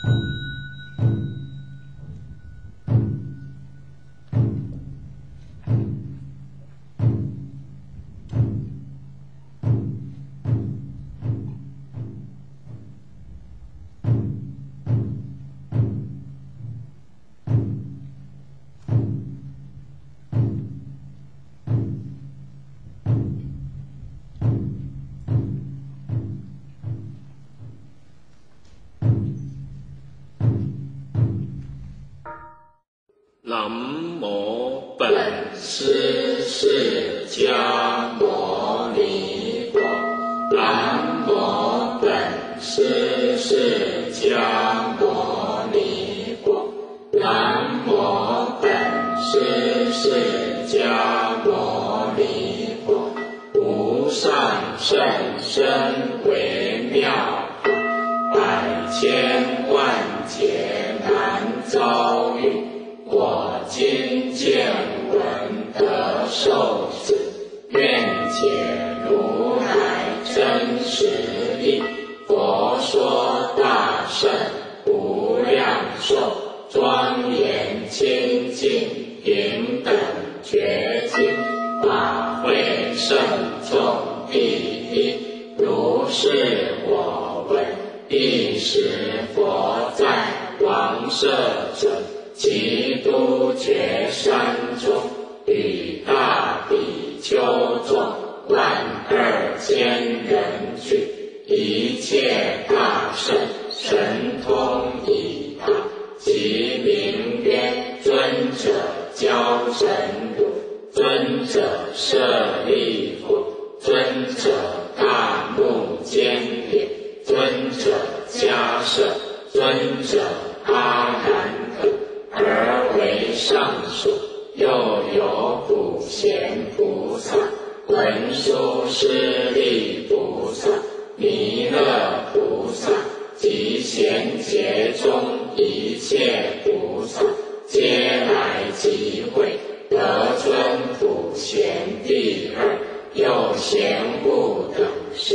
南无本师释迦牟尼佛。南无本师释迦牟尼佛。南无本师释迦牟尼佛。无上甚深微妙法，百千万劫难遭遇。我今见闻得受持，愿解如来真实义。佛说大圣无量寿，庄严清净平等觉净，法会圣众第一。如是我闻，一时佛在王舍城其都觉山中，与大比丘众12000人俱，一切大圣神通已达，即名曰尊者教神如，尊者舍利弗，尊者大目犍连，尊者迦摄，尊者阿难可。而为上属，又有普贤菩萨、文殊师利菩萨、弥勒菩萨及贤劫中一切菩萨，皆来集会，得尊普贤第二，又贤护等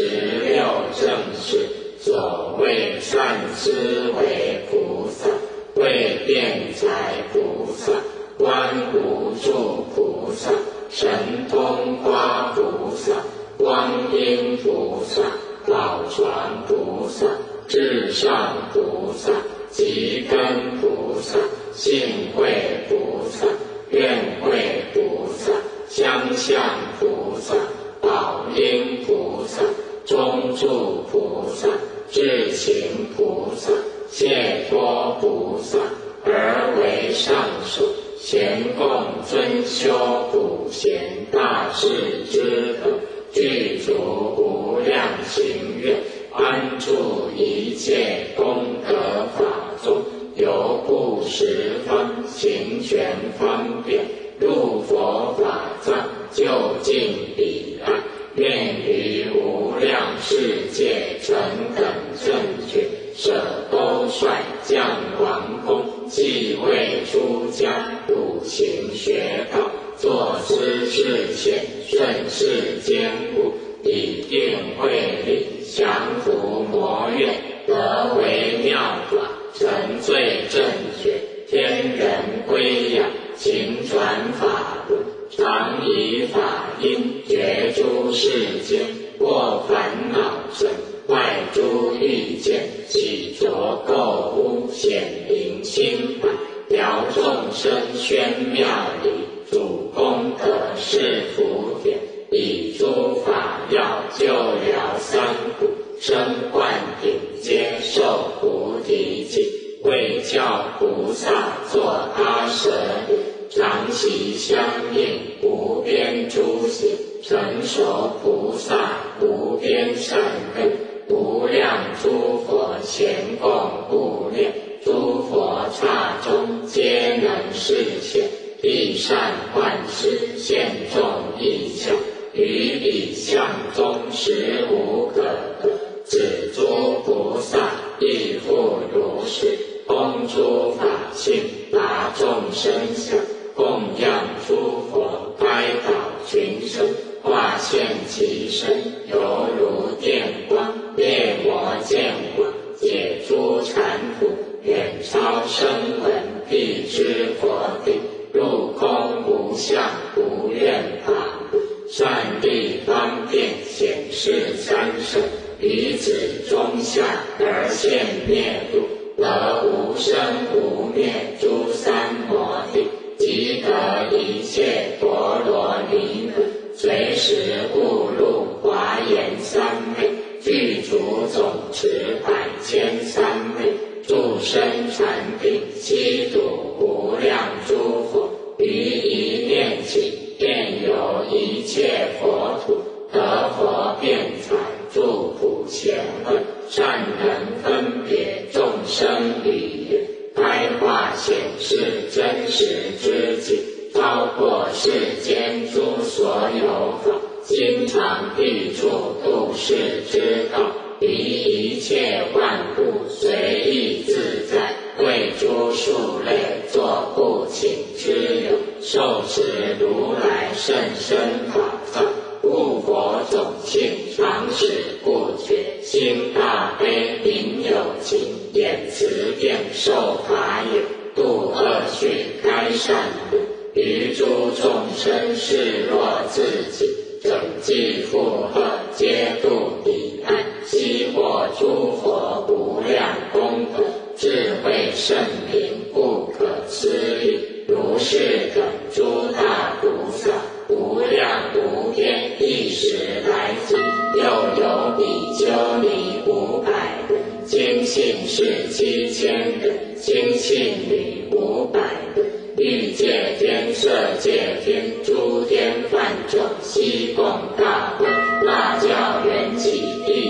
16正士，所谓善思维菩萨、慧辩才菩萨、观无住菩萨、神通花菩萨、光阴菩萨、宝传菩萨、至上菩萨、集根菩萨、信慧菩萨、愿慧菩萨、相向菩萨、宝音菩萨、中住菩萨、智勤菩萨、解脱菩萨，而为上属，咸共尊修普贤大士之德，具足无量行愿，安住一切功德法中，由不十方行权方便，入佛法藏，就近彼岸，愿于无量世界诚等正觉，舍兜率降王宫，即为出家笃行学道，作知识显，顺世坚固，以定慧力降伏魔怨，得为妙法，成最正觉，天人归仰，勤传法轮，常以法音觉诸世间，过烦恼尘，坏诸欲见，洗濯垢污，显灵清白，疗众生宣妙理，主功德是福田，以诸法药救疗三苦，生幻顶接受菩提境，为教菩萨作阿舍利，常习相应无边诸行，成熟菩萨无边善根，无量诸佛前供护念，诸佛刹中皆能示现，必善幻施现众意象，于彼相中实无可得，此诸菩萨亦复如是，空诸法性，达众生相，供养诸佛，开导群生，化现其身，犹如电光，灭魔见光，解诸缠缚， 超声闻辟支佛地，入空无相，不愿旁。善地方便显示三圣，于此中下而现灭度，得无生无灭诸三摩地，即得一切陀罗尼门，随时悟入华严三昧，具足总持100,000三昧，助生禅定，悉度无量诸佛，于一念起，便有一切佛土，得佛辩才，住普贤恨，善能分别众生语言，开化显示真实之境，超过世间诸所有法，心常地处度世之道，于一切万物随意自在，为诸数类作不请之有，受持如来甚深法藏，故佛种性常使不觉，心大悲名有情，眼慈便受法也，度恶趣开善路，于诸众生视若自己，整济负荷皆度彼岸，悉获诸佛无量功德，智慧圣明不可思议，如是等诸大菩萨，无量无边一时来集，又有比丘尼500人，精信士7000人，精信女500人，欲界天色界天诸天梵众悉共大会，大教缘起第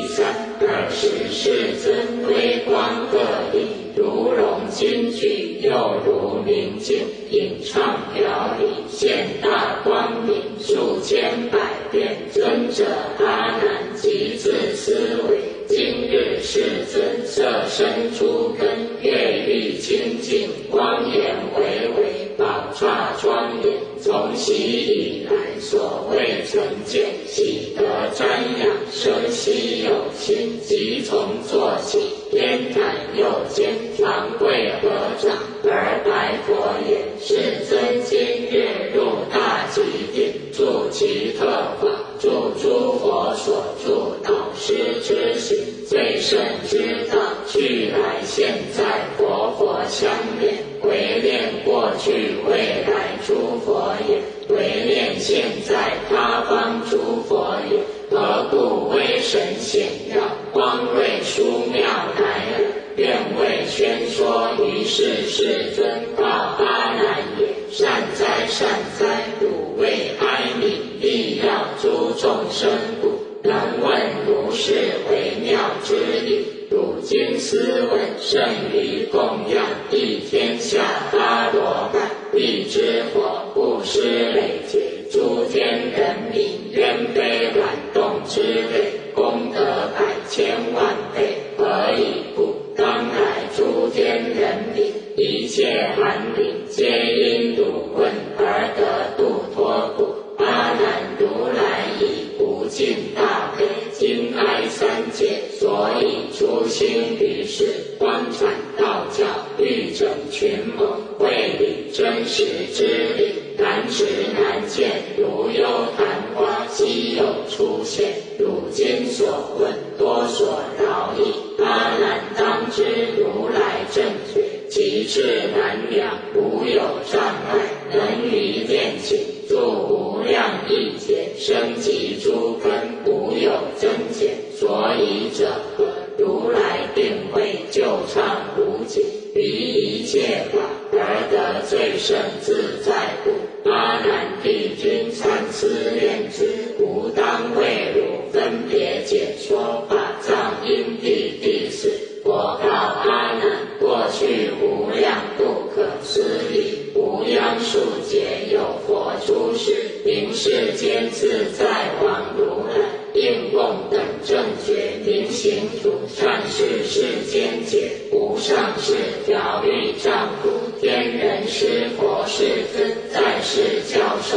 3，20世尊微光各地，如融金具，又如明镜，引唱表里，现大光明，数千百遍。尊者阿难即自思维，今日世尊色身诸根，月欲清净，光颜巍巍，宝刹庄严，从昔以来所未曾见，喜得瞻仰，生希有心，即从坐起，偏袒右肩，长跪合掌，而白佛言：世尊今日入大极殿，住其特法，住诸佛所住导师之行，最胜之道，去来现在佛相念，唯念过去未来诸佛也，唯念现在他方诸佛也，何故威神显耀，光瑞殊妙来耳？愿为宣说于是世尊告阿难也：善哉善哉，汝为哀悯，利要诸众生故，能闻如是微妙之理。汝今思闻，甚于供养一天下阿罗汉，必知佛布施累劫，诸天人民愿悲软动之类，功德100,000万倍，何以故？当来诸天人民，一切寒灵，皆因汝问而得度脱故。阿难，如来以无尽大悲，今哀三界，所以出心于世，观阐道教，欲整群盟，会理真实之理，难知难见，如幽昙花，稀有出现。汝今所问，多所饶益。阿难，当知如来正觉，其智难量，无有障碍，能于念起，住无量亿劫，生极诸根，无有增减。所以者何？如来定慧就畅无尽，于一切法而得最胜自在故。阿难，帝君参思念之，吾当为汝分别解说法藏因地第4。佛告阿难：过去无量不可思议，无央数劫有佛出世，名世间自在王如来，应供等正觉明行主，善事世间解，无上士调御丈夫，天人师佛世尊，在世教授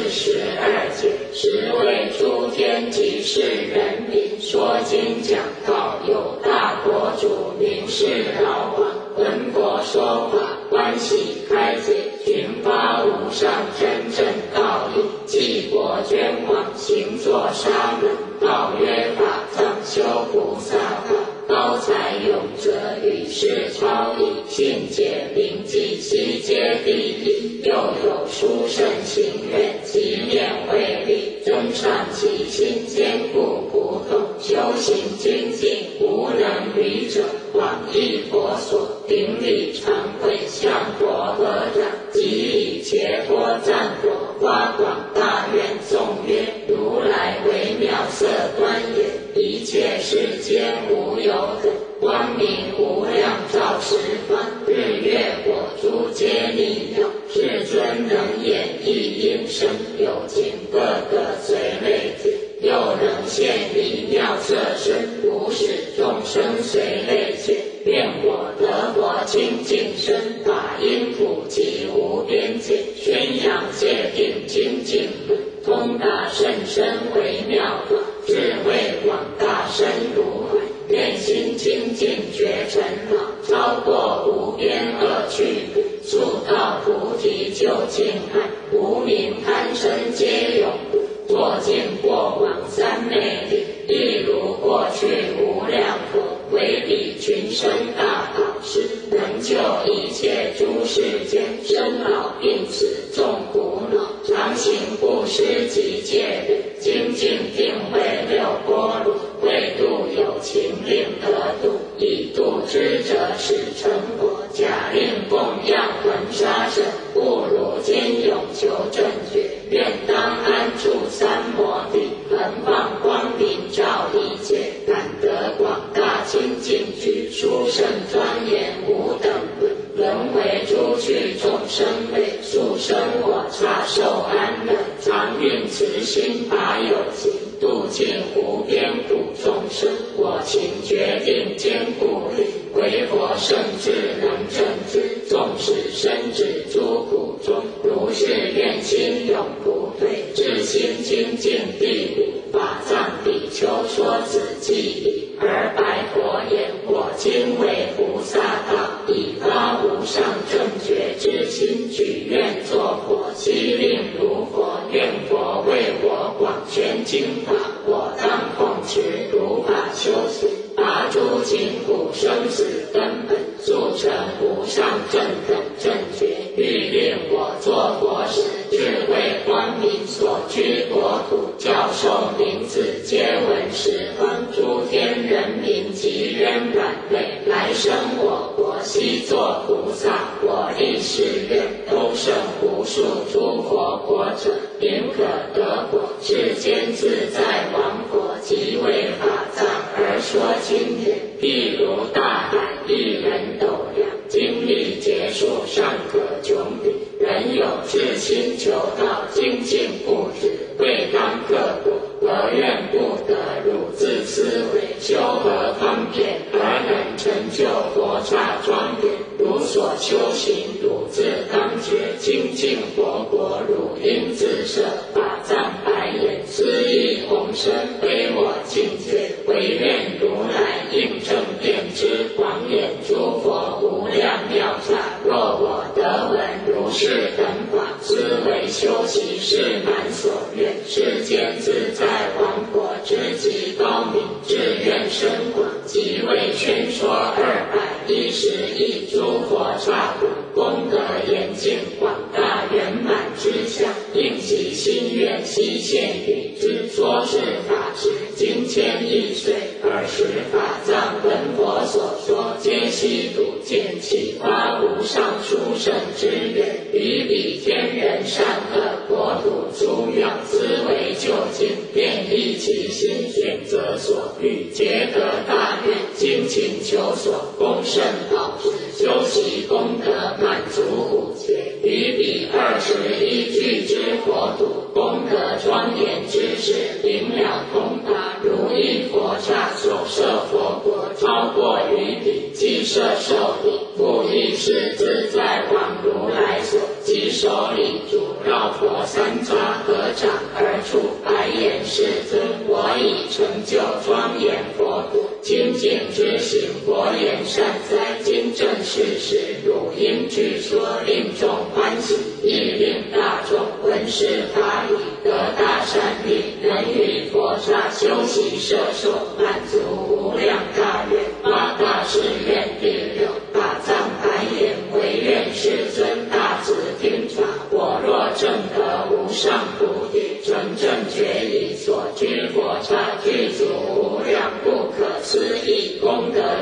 42劫，实为诸天及世人民说经讲道，有大国主名是老王，闻佛说地，信解明记，悉皆第一。又有殊胜行愿，即念为力，增上其心，坚固不动，修行精进，无能于者。广益佛所，顶礼常会，向佛合掌，即以切脱赞佛，发广大愿，颂曰：如来微妙色端严，一切世间无有等，光明无量照十方，日月火珠皆逆耀，世尊能演绎音声，有情各个随类解，又能现离妙色身，无始众生随类解。愿我得佛清净身，法音普及无边界，宣扬戒定清净论，通达甚深微妙法，智慧广大深如海，愿心清净觉尘恼，超过无边恶趣苦，速到菩提究竟海，无明贪嗔皆永不，作尽过往三昧力，亦如过去无量佛，为彼群生大导师，能救一切诸世间生老病死众苦恼，常行布施及戒律，精进定慧六波罗，为度有情令得度，以度之者使成佛，假令供养恒沙身，不如坚勇求正觉，愿当安住三摩地，恒放光明照一切，感得广大清净具，殊胜庄严无等伦，轮回诸趣众生类，速生我刹受安乐，常运慈心法有情，度尽无边苦众生，我情决定坚固力，为佛圣智能正知，纵使身至诸苦中，如是愿心永不退，至心精进第五法藏比丘说此记忆，而白佛言：我今为菩萨道，以发无上正觉之心，举愿作佛，悉令如佛，愿佛为我广宣经法，我当奉持如法修行，拔诸勤苦生死根本，速成无上正等正觉，欲令我作佛时，智慧光明所居国土，教授名字皆闻十方诸天人民及冤软类，来生我国悉作菩萨，我立誓愿，都胜无数诸佛国者，宁可得果，世间自在王国，即为法藏而说经典，譬如大海，一人斗量，经历劫数尚可穷比，人有志心求道，精进不止，未当各果，何愿不得汝自思维，修何方便而能成就佛刹庄严，如所修行，汝自当觉，清净佛国，汝应自摄，法藏白眼，思意宏深，非我境界，唯愿如来应正遍知，广演诸佛无量妙刹，若我得闻如是等法，思维修习是满所愿，世间自在王国之极高明，志愿深广，即为宣说211亿诸佛刹土，功德严净，广大圆满之相，应其心愿，悉现与之，说是法时，经1000亿岁，尔时法藏闻佛所说，皆悉睹见，启发无上殊胜之愿，于彼天人善恶国土诸妙，思维究竟，便依其心，选择所欲，皆得大愿，精勤求所，功胜导师，修习功德，满足五劫，于彼21具之国土，功德庄严之事，明了通达，如一佛刹所摄佛国，超过于彼，即摄受彼，复亦是自在王如来所，即手礼足，绕佛三匝，合掌而出，白言世尊，我已成就庄严佛土，清净之行，佛言善哉，今正是时，汝应具说，令众欢喜，亦令大众闻是法理，得大善利，能于佛刹修习摄受，满足无量大愿，发大誓愿第六，法藏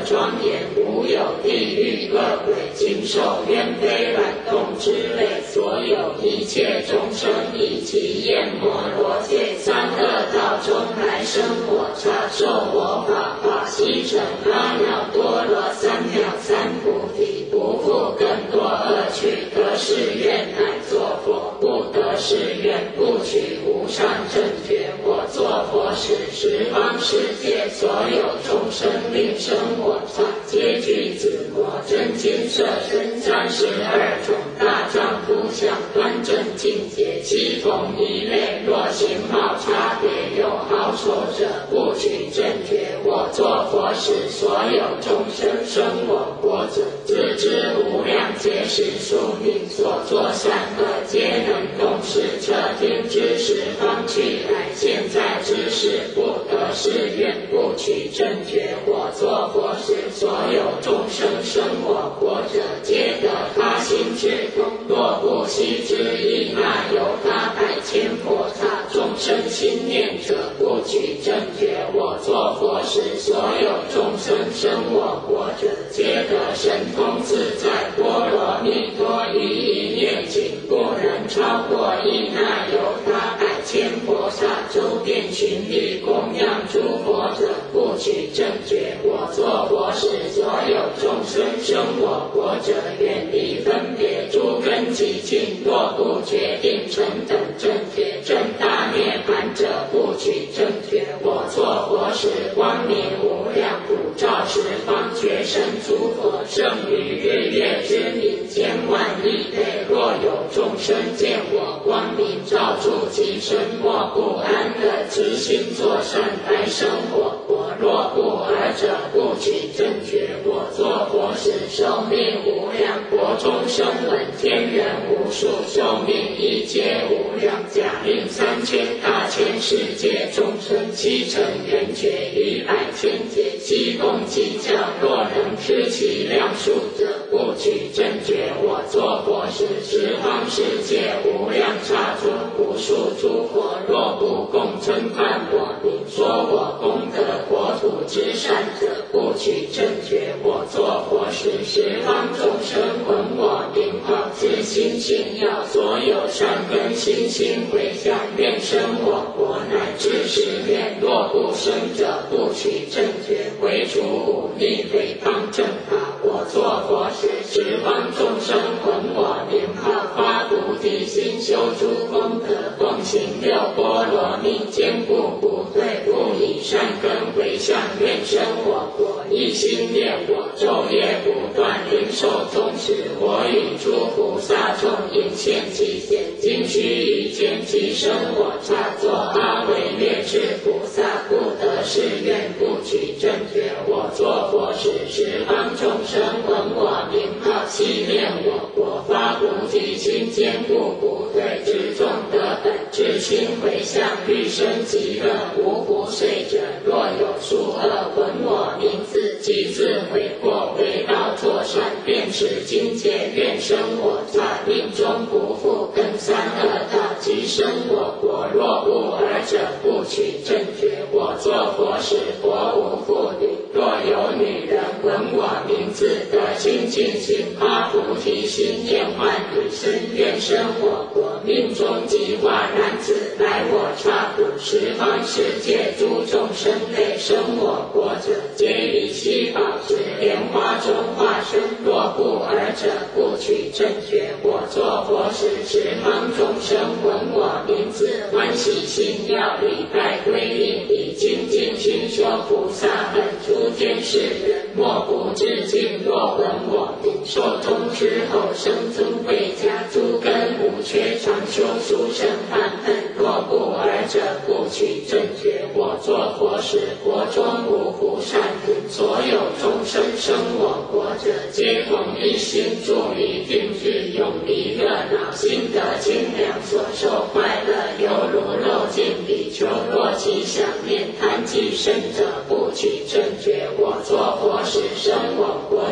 庄严，无有地狱恶鬼禽兽猿非卵动之类，所有一切众生以及焰摩罗界三恶道中来生火刹受我法化西成阿耨多罗三藐三菩提，不复更多恶趣，得是愿乃作佛，不得是愿不取无上正觉。我作佛时，十方世界所有众生令生我刹，皆具紫罗真金色身32种大丈夫相，端正净洁，其同一类。若形貌差别有好丑者，不取正觉。我作佛时，所有众生生我国者，自知无量劫时宿命所作善恶，皆能动视彻听之十方去来。现在之事不得是愿不取正觉。我作佛时，所有众生生我国者，皆得他心智通。若不悉之意，那由他百千佛刹众生心念者，不取正觉。我作佛时，所有众生生我国者，皆得神通自在波罗蜜多于一念境，不能超过一那由他百千佛刹周遍巡礼供养诸佛者，不取正觉。我作佛时，所有众生生我国者，远离分别诸根极尽，若不决定成等正觉正大涅槃者，不取正觉。我作佛时，光明无量，普照十方觉神诸佛，胜于日月之明千万亿倍。若有众生见我光明照住其身，莫不安乐之心作善来生我国。若不尔者，不取正觉。我作佛时，寿命无量，国中生闻天人无数，寿命一劫无量，假令3000大千世界众生七成圆觉于百千劫，悉共计较。若能知其量数者，不取正觉。我作佛时，十方世界无量刹中无数诸佛，若不共称叹我名，说我功德国土之善者，不取正觉。我作佛时，十方众生闻我名号，自心信要，所有善根心心回向，愿生我国乃至10年。若不生者，不取正觉。为除忤逆诽谤正法，我作佛时，十方众生闻我名号，发菩提心，修诸功德，奉行6波罗蜜，坚固不退，不以善根回向，愿生我国。一心念我，昼夜不断，灵受宗持。我与诸菩萨众应现其现，今须臾间即生我刹，作阿惟越致菩萨，不得是愿不取正觉。我作佛时，十方众生闻我名号，悉念我国，发菩提心，坚固不退，至众得本至心回向，欲生极乐无不遂者。若有数恶闻我名字，即自悔过，回道作善，便持精戒，愿生我刹，命中不复更三恶道，即生我国。若不尔者，不取正觉。我作佛时，佛无妇女。若有女人闻我名字，得清净心，发菩提心，念唤女身，愿生我国。命中即化男子，来我刹土，十方世界诸众生类生我国者，皆以稀宝石莲花中化身。若不尔者，不取正觉。我作佛时，十方众生闻我名字，欢喜心要礼拜归应，以精进熏修菩萨本诸天世人，莫不致敬。若闻我名，寿终之后，生尊贵家，诸根无缺，常修殊胜梵本。若不尔者，不取正觉。我作佛时，国中无不善品，所有众生生我国者，皆同一心，住于定聚，永离热闹，心得清凉，所受快乐，犹如肉尽比丘。若其想念贪忌甚者，不取正觉。我作佛时，生我国者，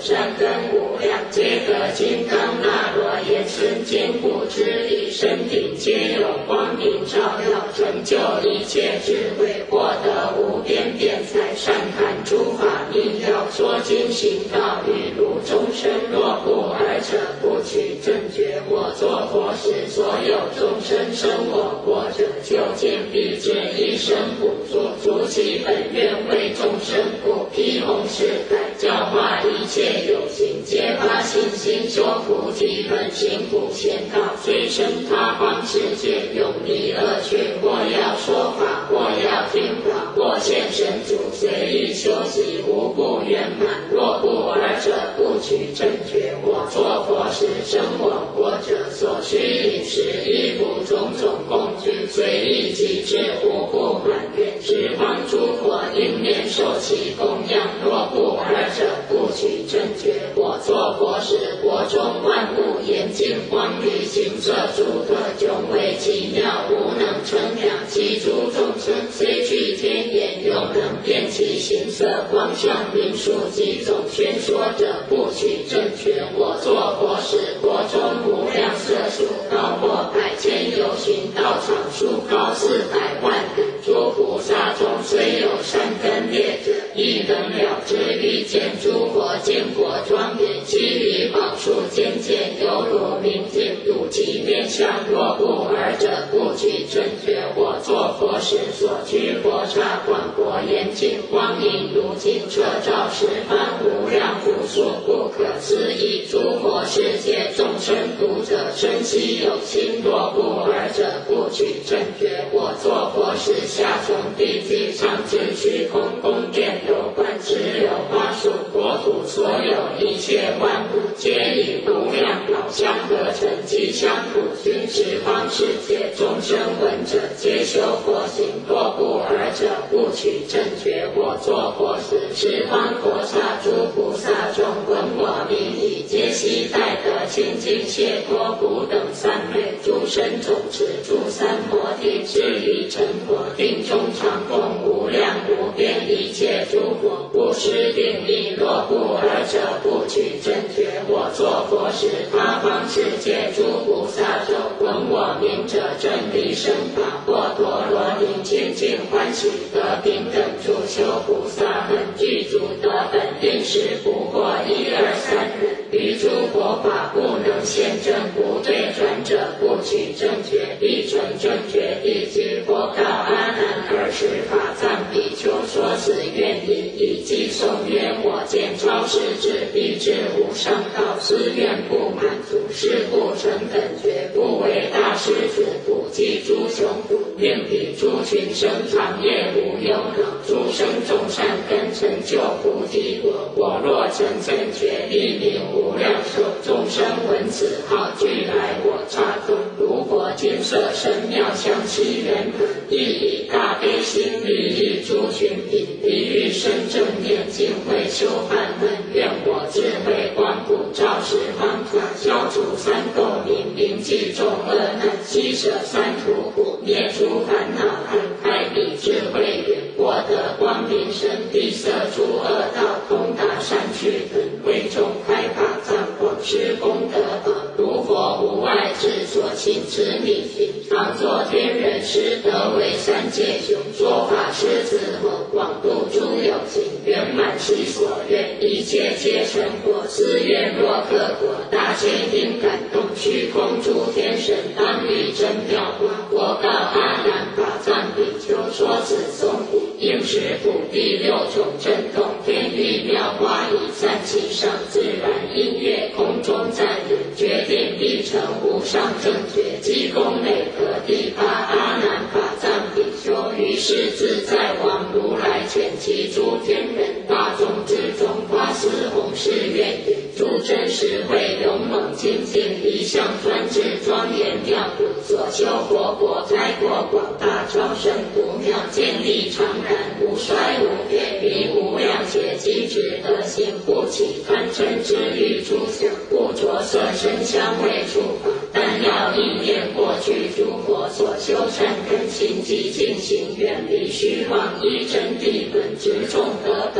善根无量，皆得金刚那罗延伸坚固之力，身顶皆有光明照耀，成就一切智慧，获得无边辩才，善谈诸法密要，说经行道，语如众生。若不尔者，不取正觉。我作佛时，所有众生生我国者，就见必至一生补助，足其本愿为众生故，披弘誓改，教化一切有情，皆发信心，修菩提本行，普贤道，随生他方世界，永离恶趣，或要说法，或要听法，或现神足，随意修习，无不圆满。若不尔者，不取正觉。我作佛时，生我国者，所需饮食、衣服、种种供具，随意即至，无不满愿。十方诸佛应念受其供养。若不尔者，不取正觉。我作佛时，国中万物严净光明，形色诸特，迥为奇妙，无能称量。其诸众生虽具天眼，又能辨其形色光相名数及总宣说者，不取正觉。我作佛时，国中无量色数，高过百千有寻，道场数高400万里。诸菩萨中虽有善根劣者，亦能了知欲见诸佛建国庄严，其余宝树渐渐，犹如明镜，睹其面相。若不尔者，不取正觉。我作佛时，所居佛刹广博严净，光明如镜，彻照十方无量无数不可思议诸佛世界，众生读者生悉有情。若不尔者，不取正觉。我作佛时，下从地际，上至虚空，宫殿楼观，石榴花树，国土所有一切万物，皆以无量宝相合成，吉祥普熏十方世界，众生闻者，皆修佛行。若不尔者，不取正觉。我作佛时，十方佛刹诸菩萨众闻我名已，皆悉待得清净解脱不等三昧，诸身总持诸三摩地，至于成佛定中常供无量无边一切诸佛，不失定力。若不尔者，不取正觉。我作佛时，他方世界诸菩萨众闻我名者，正离生法，或陀罗尼清净欢喜，得平等处修菩萨门，具足得本定时，不过1、2、3人。于诸佛法不能现正，不对转者，不取正觉。必存正觉地居，佛告阿难：尔时法藏比丘说此愿已，以偈颂曰：我见超世智，必至无上道，斯愿不满足，是故成等觉，不为大施主，普济诸雄苦，愿彼诸群生长业无忧恼，诸生众善根成就菩提果。我若成正觉，必名无量寿。众生闻此号，俱来我刹中，如佛金色身妙相其圆满，亦以大悲心利益诸群品，彼欲生正念，尽会修梵门。愿我智慧光普照十方土，消除三垢冥，铭记众恶难，悉舍三途苦，灭诸烦恼暗，开彼智慧眼，获得光明身，闭塞诸恶道，通达善趣门，为众开法藏，广施功德宝。如佛无碍智，所亲持密行，常作天人师，得为三界雄。说法师子后，广度诸有情，圆满其所愿，一切皆成佛。斯愿若克果，大千应感动，虚空诸天神当以真妙光。我告阿难：法藏比丘说此颂，应时普第6种震动，天地妙花已散其上，自然音乐空中赞语，决定必成无上正觉，积功累德第8。阿难，法藏比丘于是自在王如来遣其诸天人大众之中，发思弘誓愿言：诸真实慧勇猛精进，一向专制庄严妙土，所修佛国开国广大，超胜不妙，建立常然，无衰无变，于无量劫机智德行，不起贪嗔痴欲诸想，不着色声香味触法，但要意念过去诸佛所修善根，行极尽行，远离虚妄，依真谛本，直众得本，不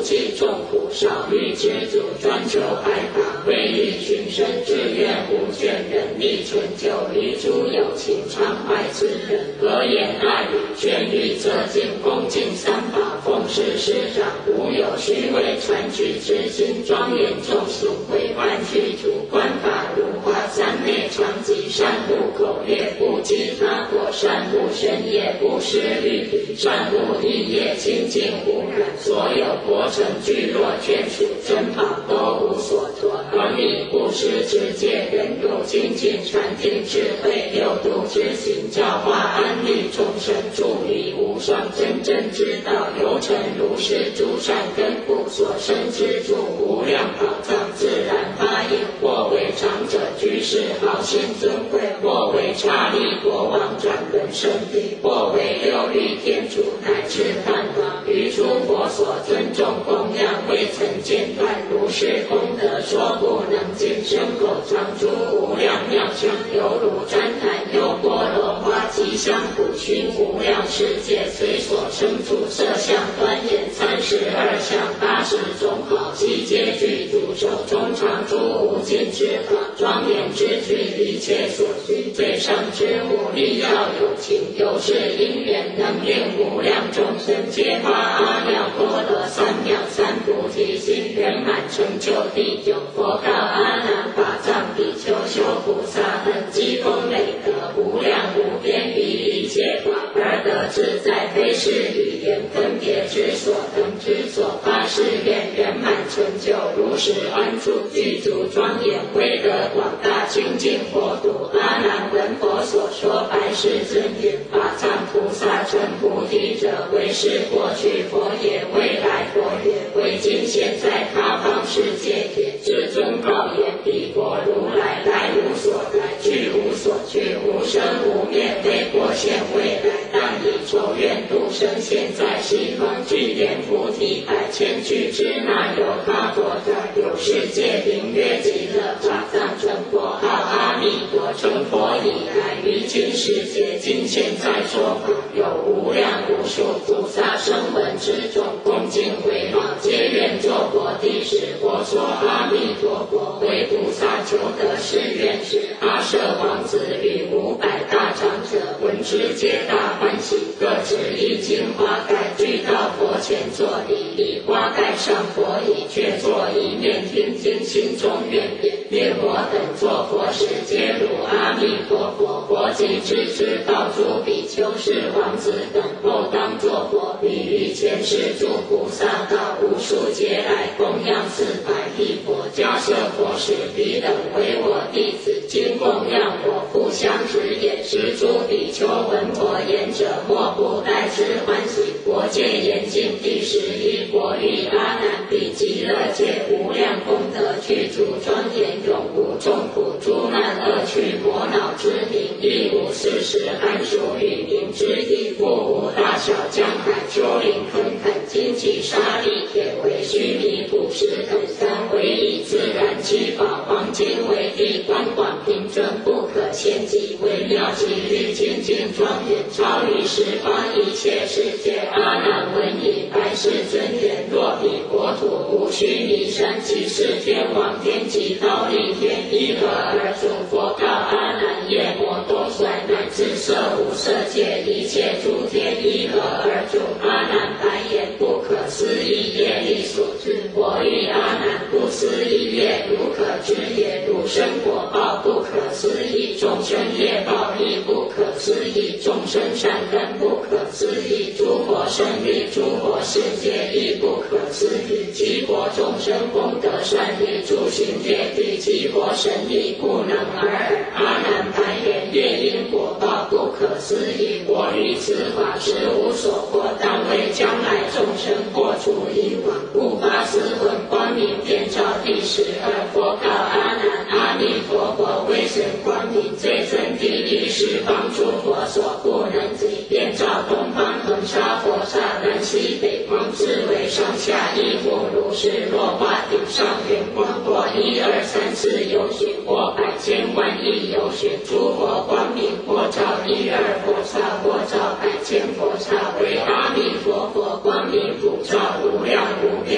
弃众苦，少欲知足，专求白法，为欲群生，志愿无倦，人力纯就，离诸有情，常怀之人，和言爱语，劝喻则敬，恭敬三宝，奉事师长，无有虚伪，传举之心，庄严众行，为万具足，观法如花，三昧常寂，善不口业，不积他过，善不宣业，不失律仪，善不异业，清净无染，所有国城聚落眷属，珍宝都无所托，光明不失之戒，忍辱精进，禅定智慧，六度之行，教化安利众生，助力无上，真正之道，有成如是，诸善根故所生之助，无量宝藏自然发应，或为长者居士好心尊贵，或为刹利国王转轮圣地，或为六律天主乃至梵王，于诸佛所尊重供养，未曾间断，如是功德说不能尽，身口常诸无量妙相，犹如旃檀优波罗花，吉祥普熏无量世界，随所生诸色相端严32相80种好，悉皆具足，手中常诸无尽之法，庄严之具，一切所需，最上之物，力要有情，有是因缘，能令无量众生皆发阿耨多罗三藐三菩提心，圆满成就第九。佛告阿难：法藏比丘修菩萨本积功累德无量无边，于一切法而得自在，非是语言分别之所能之所发誓愿，圆满成就，如实安住，具足庄严，威德广大，清净佛度。阿难闻佛所说，白世尊言：法藏菩萨成菩提者，为是过去佛也，未来佛也，为今现在他方世界也。至尊告言：彼国如来，来无所来，去无所去，无生无灭，非过现未来，但以咒愿度生，现在西方具言菩提百千俱之那由他佛在，有世界名曰极乐，法藏成佛号阿弥陀，成佛以来，于今世界今现在说法，有无量无数菩萨声闻之众，恭敬回报，皆愿作佛第10佛说阿弥陀佛，为菩萨求得誓愿时，阿舍王子与500大长者闻之，皆大欢喜，各执一金花盖，具到佛前作礼，以花盖上佛椅，却坐一面，听经，心中愿言：列佛等作佛时，皆如阿弥陀佛。佛即知之，道诸比丘是王子等，后当作佛，比于前世诸菩萨道，无数劫来供养400亿佛，迦摄佛时，彼等为我弟子，今供养我，互相指言。是诸比丘闻佛言者，莫不待之欢喜。佛戒严禁第11佛语：阿难，彼极乐界无量功德，具足庄严，永无众苦，诸难恶趣，魔恼之名，亦无40寒暑雨鸣之意，复无大小江海，丘陵坑坎，荆棘沙砾，铁为须弥，土石等3为以自然七宝，黄金为地，观广平正，不可牵及，为妙极律，清净庄严，超于十方一切世界。阿难闻已，白世尊言：若彼国土无须弥山，即是天王天极忉利天，依何而住？佛告阿难：夜魔多衰，乃至色无色界一切诸天，依何而住？阿难白言：不可思议业力所致。佛语：阿难，不思议业如可知也？如生果报不可思议，众生业报亦不可思议，众生善根不可思议，诸佛胜利，诸佛世界亦不可思议，其佛众生功德善利，诸行业力，其佛神力不能而耳。阿难白言：业因果报不可思议，我于此法实无所获，当为将来众生破除以往，故发四魂光明遍照第12佛告阿难：阿弥陀佛威神光明，最真第一十方诸佛所不能及，遍照东方恒沙佛刹，南西北方至为上下一目，如是落化顶上圆光，或1、2、3、4由旬，或百千万亿由旬，诸佛光明，或照1、2佛刹，或照百千佛刹，为阿弥陀佛光明普照，无量无边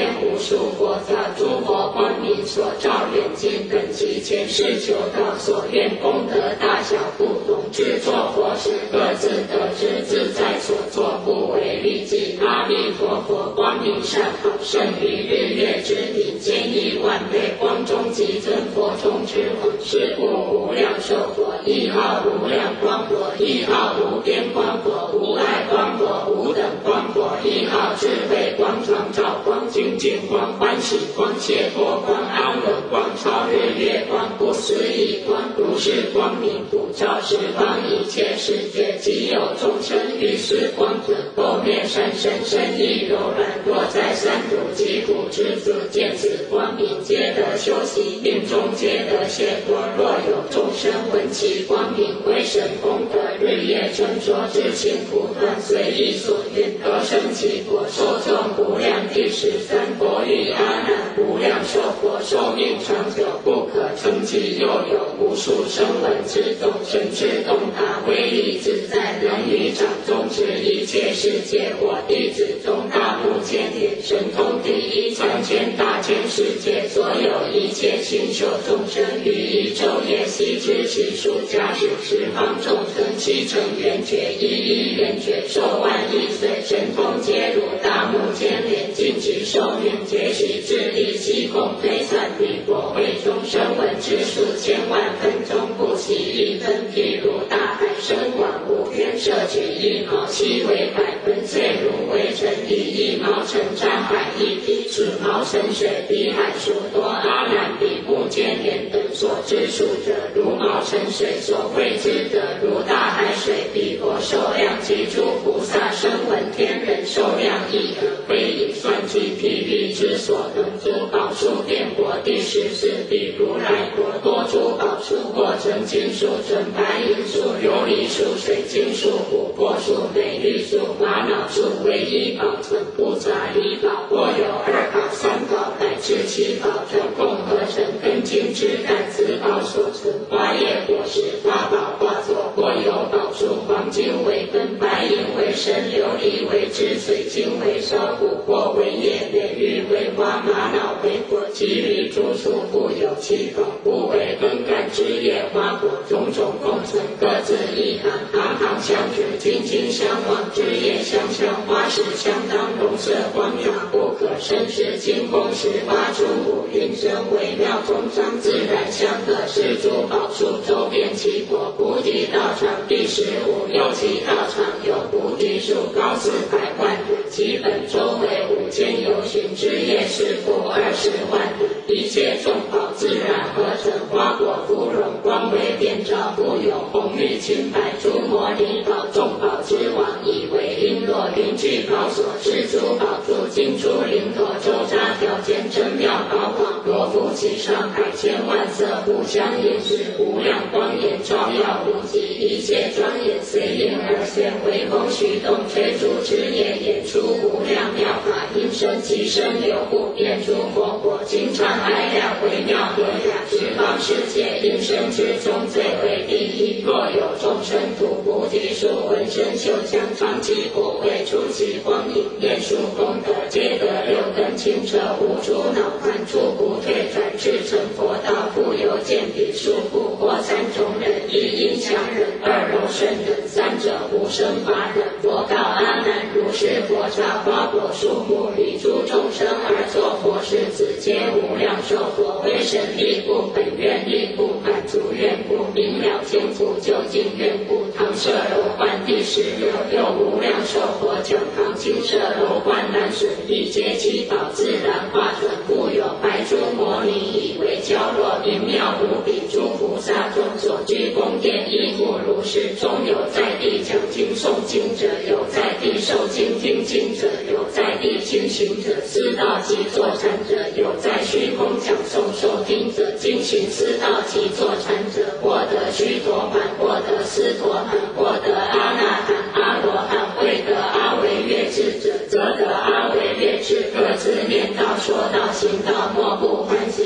数佛法，诸佛光明所照，愿尽根其前世求道，所愿功德大小不同，制作佛事各自得知自在所作，不为利己。阿弥陀佛，光明善好，胜于日月之明，坚毅万倍，光中极尊，佛中之王，是故无量寿佛，一号无量光佛，一号无边光佛，无碍光佛，无等光佛，一号智慧光，创照光，清净光，欢喜光，解脱光，安稳光，超日月光，不思议光，如是光明普照十方一切世界，即有众生于是光者，后面善神身意柔软，若在三途疾苦之子，见此光明，皆得修习，命中皆得解脱。若有众生闻其光明，为神功德，日夜称说，至情不断，随意所愿，得生其国，寿众无量。第13，佛语阿难，无量寿佛，寿命长久，不可称计，又有无数声闻之众，神智通达，威力自在，能于掌中持一切世界。我弟子中大目犍连，神通第一，三千大千世界，所有一切星宿众生，于一昼夜悉知其数，假使十方众生，悉成圆觉，一一圆觉，寿万亿岁，神通皆如大目犍连，尽其寿命，竭其智力，其功推算彼国会众生闻之数，千万分中不惜一分，譬如大海深广无边，摄取一毛，悉为百分，碎如微尘，以一毛尘占海一滴，此毛尘水比海数多。阿难比目犍连等所知数者，如毛尘水所会之德，如大海水，比佛寿量及诸菩萨声闻天人寿量亦可非以算计，譬喻之所能诸宝数遍国。第14，比如来国多诸宝数，或成金树、纯白银树、琉璃树、水晶树、琥珀树、美玉树、玛瑙树，为一宝存，不杂离宝，或有2宝、3宝乃至7宝，总共合成根茎枝干，此宝所存花叶果实，花宝化作，或有宝树，黄金为根，白银为身，琉璃为枝，水晶为梢，琥珀为叶，美玉为花，玛瑙为果，其余诸树不有7宝，不为根干枝叶花果，种种共存，各自一行，行行相绝，紧紧相望，枝叶相向，花实相当，容色光亮，不可生视，金光石花出五云生，微妙中章，自然相合，是诸宝树周遍其国，菩提道场。第15，有其道场，有菩提树，高400万里，其本周围5000由旬，枝叶是复20万里，一切众宝自然合成，花果芙蓉，光为遍照，不有红绿青白，诸摩尼宝，众宝之王，以为璎珞云具宝所，是诸宝珠金珠绫罗，周匝条件，真妙宝广，罗浮其上，百千万色，互相映饰，无量光焰，照耀无极，一切庄严，随应而现，微风徐动，吹出枝叶，演出无量妙法，音声其声流，不变诸佛国，经常爱亮，微妙和雅，十方世界，音声之中最为第一。若有众生图菩提树，闻声嗅香，尝其果味，触其光影，念书功德，皆得6根清澈，无诸恼患，处不退转，至成佛道。复有见彼树不或3种人：一阴强人，二柔顺人，三者无生法忍。佛告阿难：如是佛刹花果树木，离诸众生而作佛事，此皆无量寿佛，为神力故，本愿力故，满足愿故，明了天故，究竟愿故。唐舍罗观第16，有无量寿佛9堂金舍罗观，南水一皆7宝，自然化转，故有白诸摩尼，以为娇弱明妙无比，诸菩萨众所居宫殿，亦复如是。中有在地讲经诵经者，有在地受经听经者，有在地清行者，思道即坐禅者，有在虚空讲诵受听者，经行思道即坐禅者，获得须陀洹，获得斯陀含，获得阿那含、阿罗汉，会得阿惟越致者，则得阿惟越致。各自念道说道行道，莫不欢喜，全持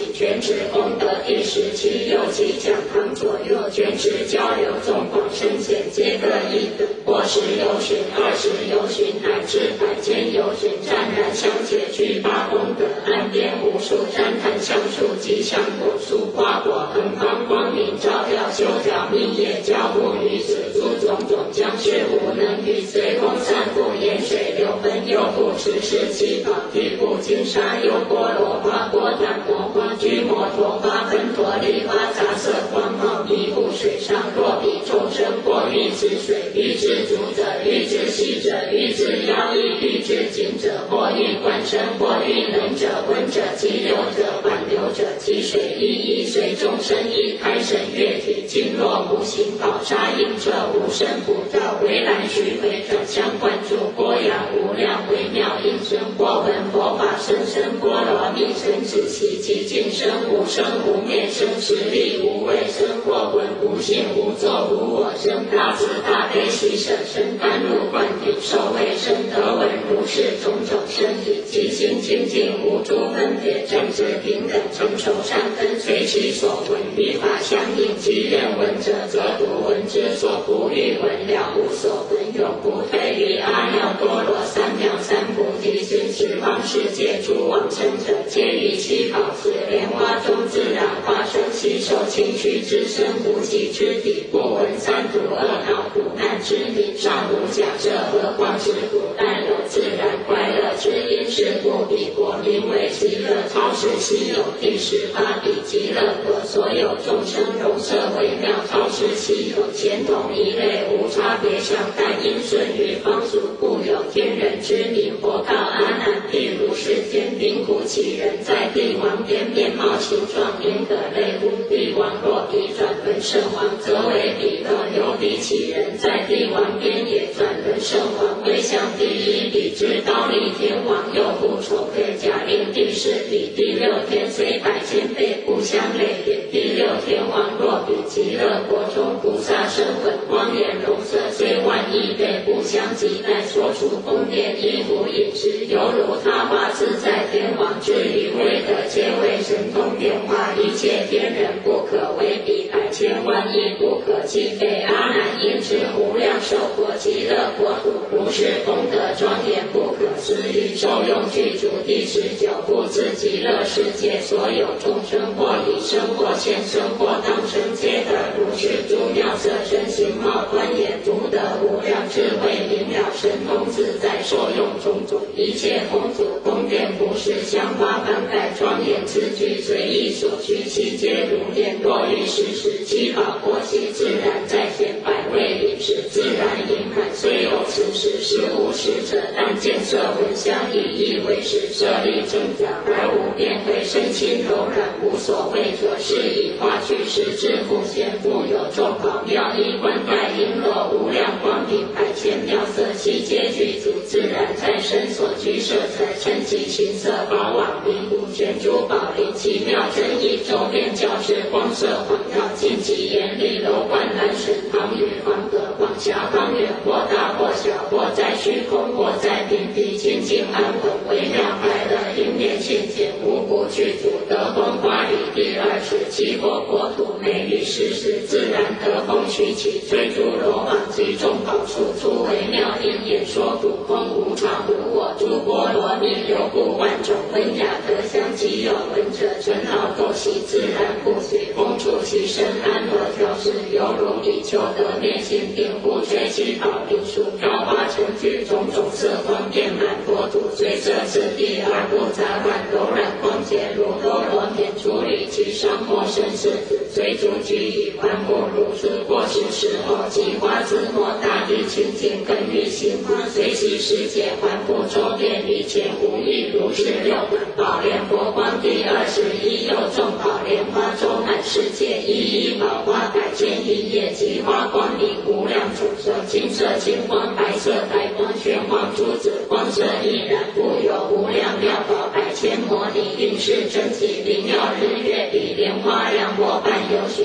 是功德第17，右其讲堂左右捐持交流，纵广深浅皆各一等。或10由旬，20由旬，乃至100千由旬，湛然相解，具八功德，岸边无数，旃檀橡树吉祥果树，花果恒方光明照耀，修条密叶交互于此，诸种种将是无能与随风散布，沿水流奔，又不持世七宝，地布金沙，又波罗花，波檀摩花，居摩陀花，分陀利花，杂色光茂，弥布水上，若比众生或欲之水，欲之足者，欲之细者，欲之妖异，欲之紧者，或欲观身，或欲能者，温者，急流者，缓流者，其水一随众生意，开神悦体，经络无形，宝沙映彻，无声不照，围栏须回转相关注，波扬无量，微妙音声，或闻佛法声声，波罗蜜声止息，其尽声无生无灭声，实力无畏声，或闻无性无作无我声，大慈大悲喜舍声，甘露灌顶受卫生，得闻如是种种身体，其心清净无诸分别，正直平等，成熟善根，随其所闻与法相应，其愿闻者则独闻之，所不欲闻了无所闻，永不退于阿耨多罗三藐三菩提心。十方世界诸往生者，皆于其宝石莲花中自然化身，悉受清虚之身，无极之体，不闻三毒恶恼苦难之名，尚无假设，何况是苦但有自然快乐之因，是故彼国名为极乐，超世稀有，第18彼极乐国，所有众生容色微妙，超世稀有，前同一类，无差别相，但因顺于方俗，故有天人之名。佛告阿难：譬如世间贫苦乞人，在帝王边，面貌形状严可类乎？帝王若彼转轮圣王，则为彼乐；有彼乞人，在帝王边也转轮圣王，为相第一彼之刀立天王，又不丑对假令第10彼第6天，虽100千倍，不相类也。第6天王若彼极乐国中菩萨身闻光颜容色，虽10000亿倍，不相及待，所处宫殿衣服饮食，犹如他化自在天王。至于威德，皆为神通变化，一切天人不可为彼100千万亿不可计费。阿难，因知无量寿国极乐国土，如是功德庄严不可思议，受用具足。第19不自极乐世界所有众生，或已生，或现生，或当生，皆得如是诸妙色身，形貌端严，独得无量智慧，明了神通自在，受用种种一切丰足宫殿，不是香花幡盖庄严之具，随意所需，其皆如殿。若欲时时七宝国悉自然在前，百味饮食自然盈满，虽有此时实无实者，但见色闻香以意为实，舍利正讲而无变会，身心柔软无所谓者，是以化去实质复现，复有众宝妙衣冠带璎珞无量光明100千妙色，悉皆具足，自然在身所居舍财，称其形色宝网弥补，玄珠宝林奇妙真意，周边教室光色环绕，尽其眼里楼观南神堂宇方格，广狭方圆，或大或小，或在虚空，或在平地，清净安稳，微妙快乐，因缘现前，无不具足。得风花雨第20，其国国土美丽时时，自然得风须起，追逐罗网及众宝树，出微妙因演说古空无常无我，诸波罗蜜流布万种温雅德香，其有闻者尘劳垢习，自然不随风处其身，安乐调适，犹如比丘得灭心定，不觉其宝林树飘花成聚，种种色光遍满国土，随色次第而不杂乱，柔软光洁，如多罗天，处理其上或身世子，随逐居以观目如是，过世时候，其花自莫大地清净，根于心花，随其世界环复周遍，以前无异，如是6门宝莲佛光第21，又众宝莲花周满世界，一一宝花100千亿叶，其花光明无量种色，金色金光，白色白光，玄黄珠子，光色亦然，故有无量妙宝100千摩尼，应是真体，灵妙日月比莲花亮，或半由旬，或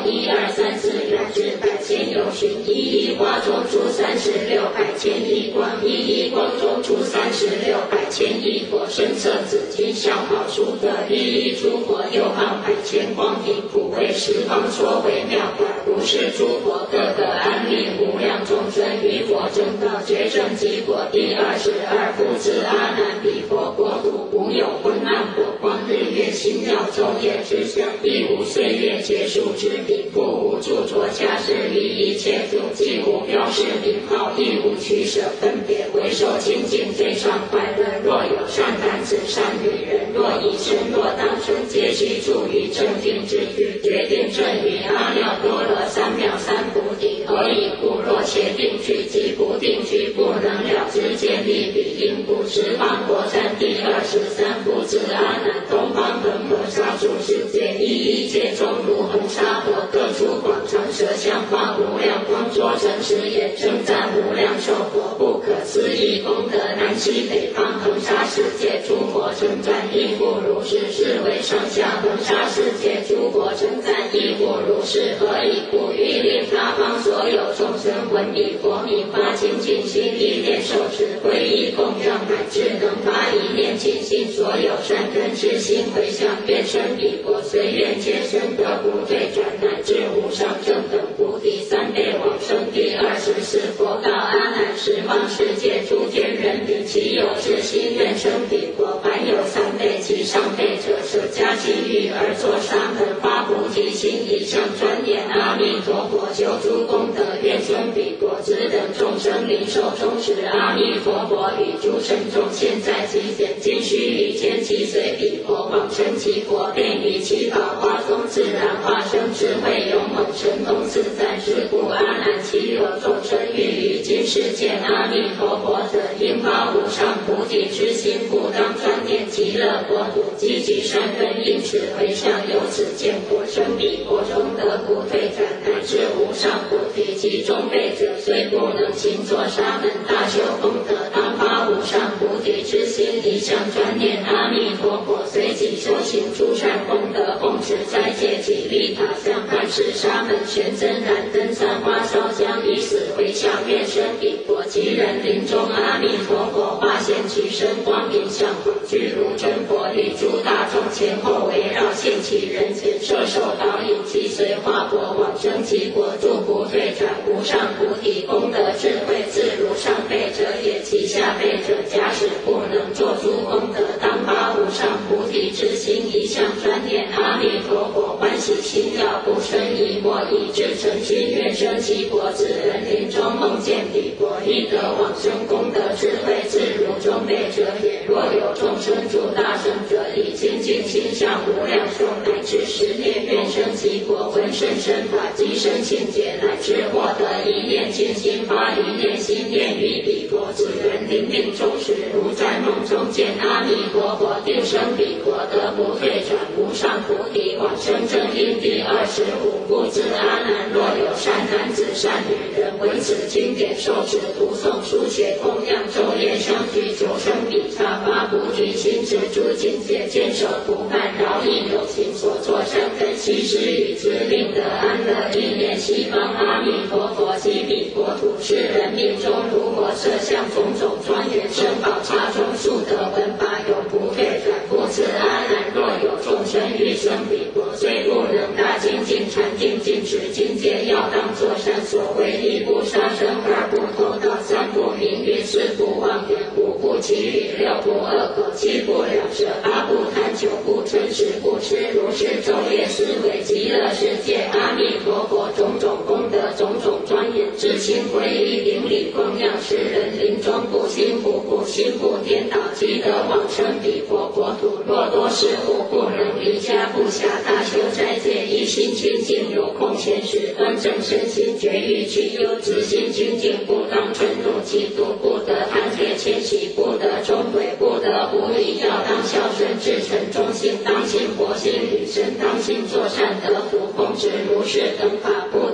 1、2、3、4、2至百千有寻，1花中出36百千亿光，1光中出36百千亿火，身色紫金相好殊特，1诸佛又号百千光明，普为十方说为妙法，如是诸佛各个安立无量众生于佛正道觉正极果。第22复次阿难彼佛国土无有昏暗火光日月星耀昼夜之相，亦无岁月结束之彼，复无著着家事于一切处，既无标示名号，亦无取舍分别，唯受清净最上快乐。若有善男子善女人，若以身若当身，皆须住于正定之居，决定正于阿耨多罗三藐三菩提。何以故？若且定居即不定居，不能了知见立彼因故。十方国占第23复次阿难，东方恒河沙数世界，一界中如恒沙河，各出广长舌相化无量光，说诚实言，称赞无量寿佛不可思议功德。南西北方恒沙世界诸佛称赞亦复如是，是为上下恒沙世界诸佛称赞亦复如是。何以故？欲令他方所有众生闻彼佛名，发清净心，依念受持皈依供养，乃至能发一念尽心所有善根之心回向，愿生彼国，随愿皆生，得不退转，乃至无上正等菩提三辈往生。第24佛告阿难：十方世界诸天人民，其有至心愿生彼国，凡有3辈及上辈者，舍家弃欲而作沙门，发菩提心，一向专念阿弥陀佛，求诸功德，愿生彼国。此等众生临受终时，阿弥陀佛与诸圣众现在其前，今须臾间，即随彼佛往生其国，便于其宝花中自然化生智慧勇猛神通自在。是故阿难，其有众生欲于今世见阿弥陀佛者，应发无上菩提之心，不当专念极乐国土，积集善根，因此回向，由此见佛生彼国中得不退转，乃至无上菩提。其中辈者，虽不能行作沙门大修功德，当发无上菩提之心，一向专念阿弥陀佛，随即修行诸善功德，奉持斋戒，及立塔像，看是沙门玄真燃灯散花烧香，以此回向，愿生彼国。其人临终，阿弥陀佛化现其身光明相好，具如真佛力，诸大众前后围绕，现其人前，摄受导引，即随化佛往生其国，住不退转，无上菩提功德智慧，自如上辈者也。其下辈者，假使不能作诸功德，当发无上菩提之心，一向专念阿弥陀佛，欢喜心要不生疑惑，以至诚心愿生其国。此人临终梦见彼国，亦得往生功德智慧，自如中辈者也。若有众生诸大圣者，以清净心向无量寿乃至10念愿生其国，闻甚深法，即生信解，乃至获得一念尽心，发一念心念于彼国。此人临命终时，如在梦中见阿弥陀佛，定生彼国，得不退转，无上菩提往生正因。第25复次阿难，若有善男子善女人，闻此经典，受持读诵书写供养，昼夜相续，求生彼刹，发菩提心，持诸境界，坚守不犯，饶益有情，所作善根，悉施与之，令得安乐。一念西方阿弥陀佛，及彼国土，是人命中如火色相，种种庄严，圣宝刹中速得闻法，永不退转。故此阿难，若有众生欲生彼国，虽不能大精进禅定尽持境界，要当作善所为：一不杀生，二不偷盗，三不淫欲，四不妄言，五不绮语，六不恶口，七不两舌，八不贪，九不嗔，十不痴。如是昼夜思维极乐世界阿弥陀佛种种功德，种种庄严，至心皈依，顶礼供养，使人临终不心不故，心不颠倒，即得往生彼佛国土。若多事故，不能离家，不暇大修斋戒，一心清净，有空闲时端正身心，绝欲去忧，直心清净，不当嗔怒嫉妒，不得贪恋迁徙，不得终悔，不得无理，要当孝顺，至诚忠信，当心佛心与身，当心作善得福，奉持如是等法，不得亏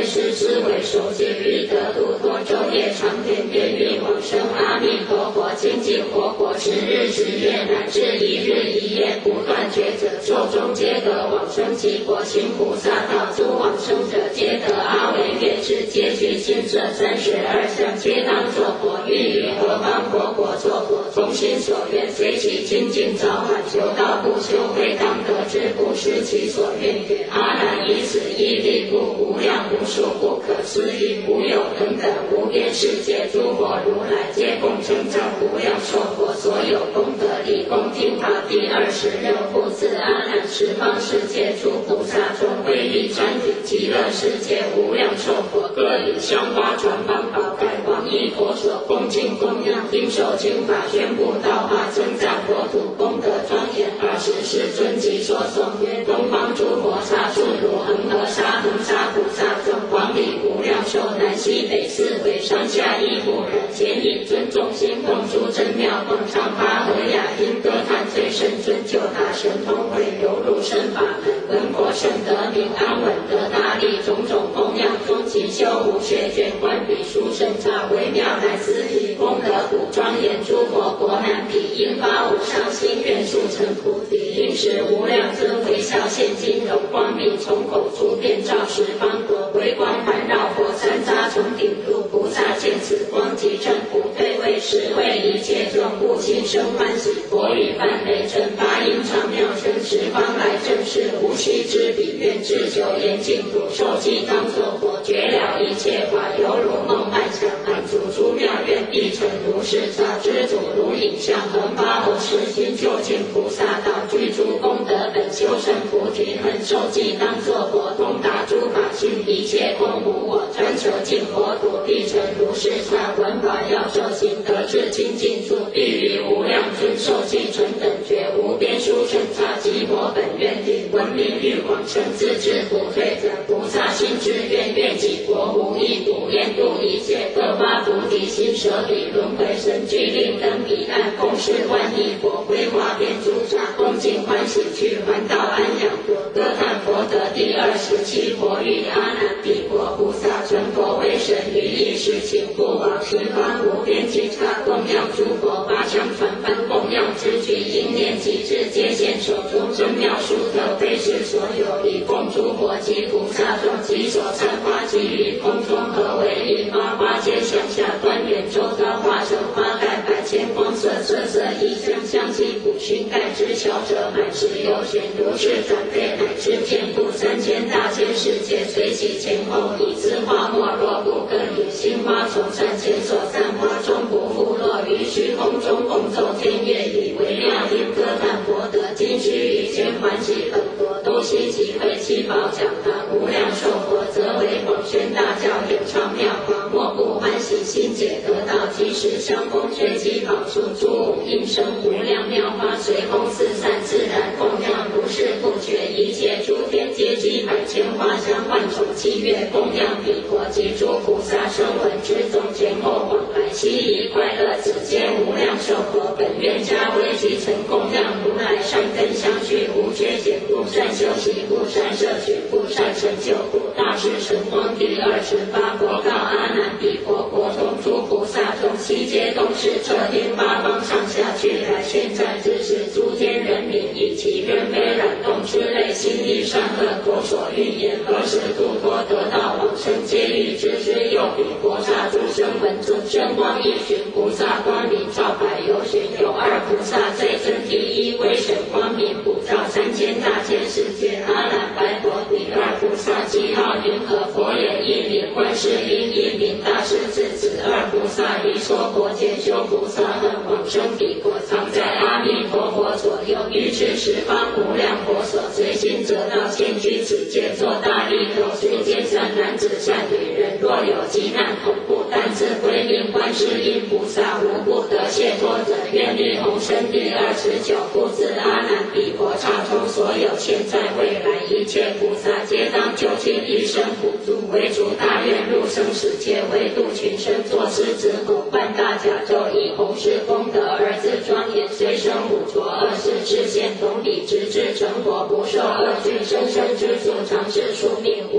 世智慧受戒欲得度脱昼夜长天边欲往生阿弥陀佛精进活佛10日10夜乃至1日1夜不断觉者咒中皆得往生极佛行菩萨道诸往生者皆得阿惟越致皆具心这3学2相皆当作佛欲于何方国国作佛从心所愿随其精进早晚求道不修会当得知不失其所愿也阿难以此义力故无量无数不可思议无有等等无边世界诸佛如来皆共称赞无量寿佛所有功德力恭听法第26复次阿难十方世界诸菩萨众皈依瞻礼极乐世界无量寿佛各以香花传方宝盖广益佛所恭敬供养听受经法宣布道化称赞佛土功德庄严20世尊即说颂曰东方诸佛刹数罗恒河沙恒沙菩萨众广礼无量寿南西北四回上下一部人皆以尊重心供诸真妙广唱巴和雅音歌叹最胜尊救大神通会流入身法门闻佛圣得名安稳得大力种种供养中其修无学卷观比殊胜刹微妙乃思体功德普庄严诸佛国难彼因发无上心愿速成菩提因时无量尊微笑现金荣光明从口出遍照十方国回光环绕佛三匝从顶入菩萨见此光即正不退位实为一切众不心生欢喜佛语梵雷真发音长妙声十方来正是无须知彼愿至久严净土受记当作佛绝了一切法犹如梦幻想满足诸妙愿必成如是刹知足如影像恒发后实心究竟菩萨道具诸功德本修成菩提恒受记当作佛通达诸法性一切空无我专求净佛土必成如是刹闻法要受行得至清净处必于无量尊受记纯等觉无边殊胜刹即佛本愿力闻名欲往生自知不退者菩萨心之愿愿己国无异不愿度一切各发菩提心舍彼轮回身具令等彼岸共施万亿佛归化遍诸刹恭敬欢喜去还道安养国歌叹佛得第27佛语阿难彼国菩萨成佛为神于一时请不往十方无边尽刹供养诸佛八相传翻供养之具因念即至皆现手中真妙殊特非是所有以供诸佛及菩萨众即所参花及于空中合为一花花间向下端圆周遭化成花盖百千光色色色一香香气普熏盖之小者满十有旋如是转变乃至遍布3000大千世界随其前后以姿化没若不更以心花从善前所散花中不复落于虚空中共奏天乐以为妙音歌叹佛得今须于千欢喜很多都悉集会七宝讲堂无量寿佛则为广宣大教演唱妙法莫不欢喜心解得道即时相逢随机宝树诸五应生无量妙花随风四散自然供养如是不绝一切诸天皆集百千花香万种七月供养彼佛及诸菩萨声闻之众前后往来悉以快乐此间无量寿佛本愿加为集成供养如来善根相续无缺减不善修习不善摄取不善成就不大士神光第28佛告阿难彼佛国中诸菩萨众悉皆都是彻天八方上下去来现在之时诸天人民以其愿非染动之类心意善恶口所欲言何时度脱得道往生皆欲知之又彼佛刹诸声闻众声光一寻菩萨光明照百由寻有二菩萨最真第一为神光明普照3000大千世界阿难白佛第二菩萨即号云何佛言一名观世音一名大势至此二菩萨于娑婆见修菩萨恨往生彼国藏在阿弥陀佛左右于是十方无量佛所随心得道现居此界作大利口世间善男子善女人若有急难恐怖但自归命观世音菩萨无不得解脱者愿力宏生第29复次阿难彼佛刹中所有现在未来一切菩萨皆当究竟一生补助为主大愿入生世界为度群生作狮子狗扮大甲胄以弘誓功德儿子庄严虽生五浊恶世视现同彼直至成佛不受恶趣生生之主常是宿命无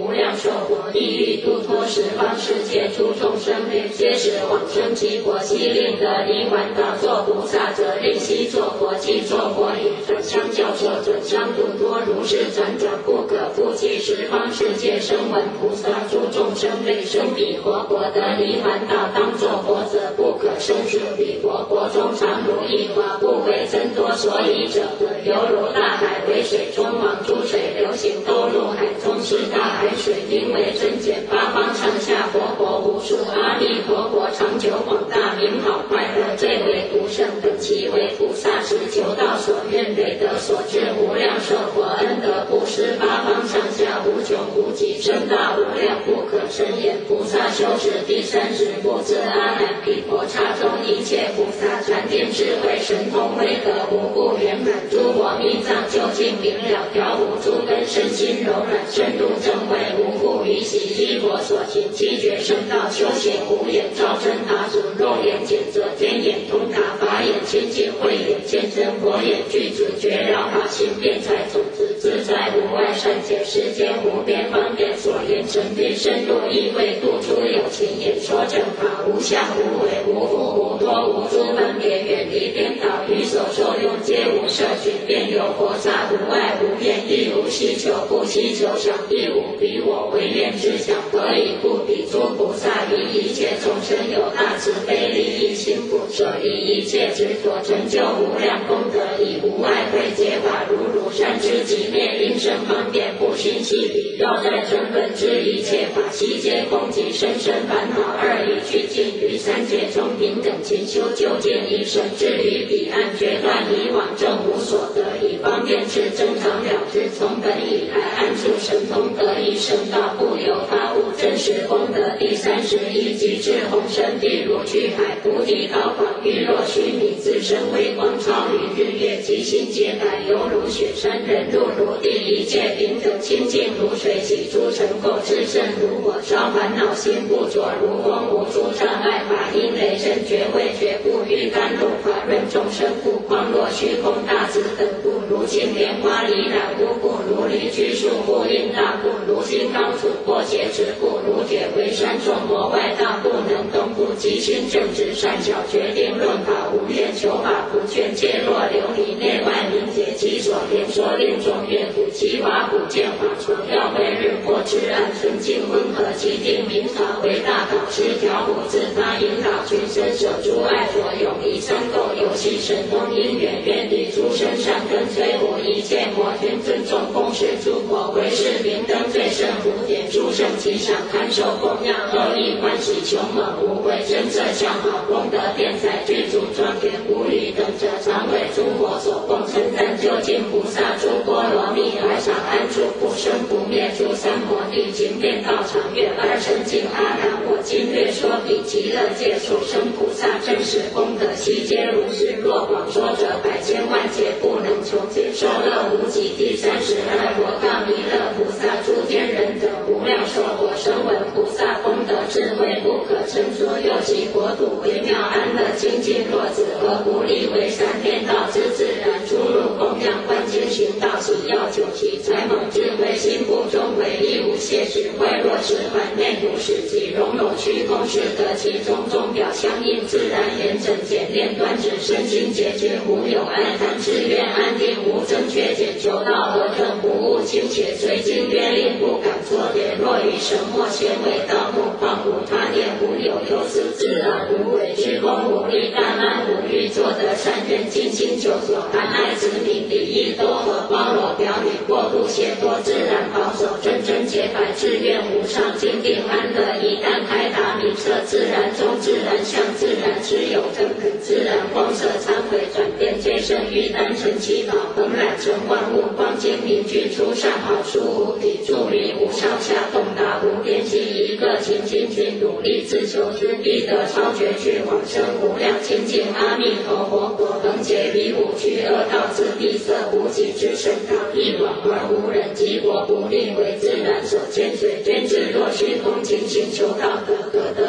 无量寿佛，地狱度脱十方世界诸众生灵，皆是往生极佛，悉令得离还道。作菩萨者，令悉作佛，即作佛语，转相教授，转相度脱，如是转不可复计。十方世界声闻菩萨诸众生类生彼佛国，得离还道，当作佛者，不可生数彼佛国中常如一法，不为增多所以者，犹如大海为水中往，诸水流行都入海中，是大海水名为真简，八方上下佛国无数，阿弥陀佛长久广大，名好快乐，最为独胜，等其为菩萨时，求道所愿，累得所至，无量寿佛恩德布施，八方上下无穷无极，深大无量不可深言。菩萨修持第30步，自阿难毗婆刹中一切菩萨禅定智慧神通威德无不圆满，诸佛密藏究竟明了，调伏诸根身心柔软，深入正慧，无复于习，依佛所行，七觉圣道修行，无眼照真塔主，肉眼检则天眼通达，法眼清净，慧眼见真，佛眼具足，觉了法性，辩才种子，自在无碍，善解世间无边方便，所言神秘深入意味，度诸有情，演说正法，无相无为，无复无多，无诸分别，远离颠倒，于所受用皆无摄取，便有佛刹，无碍无边，亦无希求，不希求想，亦无比我为愿之想，何以故？彼诸菩萨于一切众生有大慈悲利益心，不舍离一切执着，成就无量功德，以无碍慧解法，如善知己灭因生方便，不熏细理，要在真本知一切法，悉皆空寂，深深烦恼二意俱尽，于三界中平等勤修，究竟一生，至于彼岸，决断以往正无所得，以方便智正常了知，从本以来安住神通，得以生道，不由他物，真实功德。第31即至宏深地如巨海，菩提高广，玉若须弥，自身微光，超于日月，极心洁白，犹如雪山，人入如地，一切平等清净如水，洗诸尘垢，至圣如火烧，烦恼心不着，如风无诸障碍，法音雷声，觉慧觉不欲甘露，法润众生不光，若虚空大智等故，如青莲花离染污故，如离居树不应大故，如金刚杵破邪执故，如铁围山众魔外道不能动故，即心正直善巧决定论法，无愿求法不劝，戒若琉璃内外明解，其所言说令众乐府，其法普见法传，要为日破至暗纯净温和，其定明察为大导师，调伏自他引导群生，舍诸爱着，永离三垢，游戏神通因缘，远离诸生善根，摧伏一切魔权，尊重奉事诸佛，为是明灯最胜福典，诸圣吉祥堪受供养，乐意欢喜凶猛无悔，真色相好，功德辩才具足庄严，无与等者，常为诸佛所供称赞，究竟菩萨诸波罗蜜，而常安住不生不灭，诸三摩地行遍道场，愿二圣净阿难，我今略说彼极乐界所生菩萨真实功德，悉皆如是，若广说者，百千万劫不能穷尽，受乐无极。第32佛告弥勒菩萨，诸天人等无量寿佛声闻菩萨功德智慧不可称说，又其国土微妙安乐清净，若子何不立为三天道之自然，出入供养观经行道，其要求其才猛智慧，心不中唯一无懈智慧，若持环内如始即融融虚空，是得其中中表相应，自然严整简练，端直身心解决，无有爱贪志愿安定，无争缺减，求道何正不误清且随经约令，不敢作点，若于神墨纤维盗木，况无他念，无有忧思，自然无为，居功无力，但安无欲，做得善愿，尽心求索，含爱子民，礼义多和，包罗表里，过度懈惰，自然保守，真真洁白，志愿无上，精定安乐，一旦开达明彻，自然中自然相，自然知有真肯，自然光色参悔转变，皆生于单纯祈祷，恒染成万物，光精明具出善好书无比，助离无上下，洞达无边际，一个勤精勤努力自求之，必得超绝去往生无量清净阿弥陀佛国，恒解彼五趣恶道，自闭塞无极之圣道，一广而无人，极国不立为自然所见，随捐之若虚空，勤行求道德，可得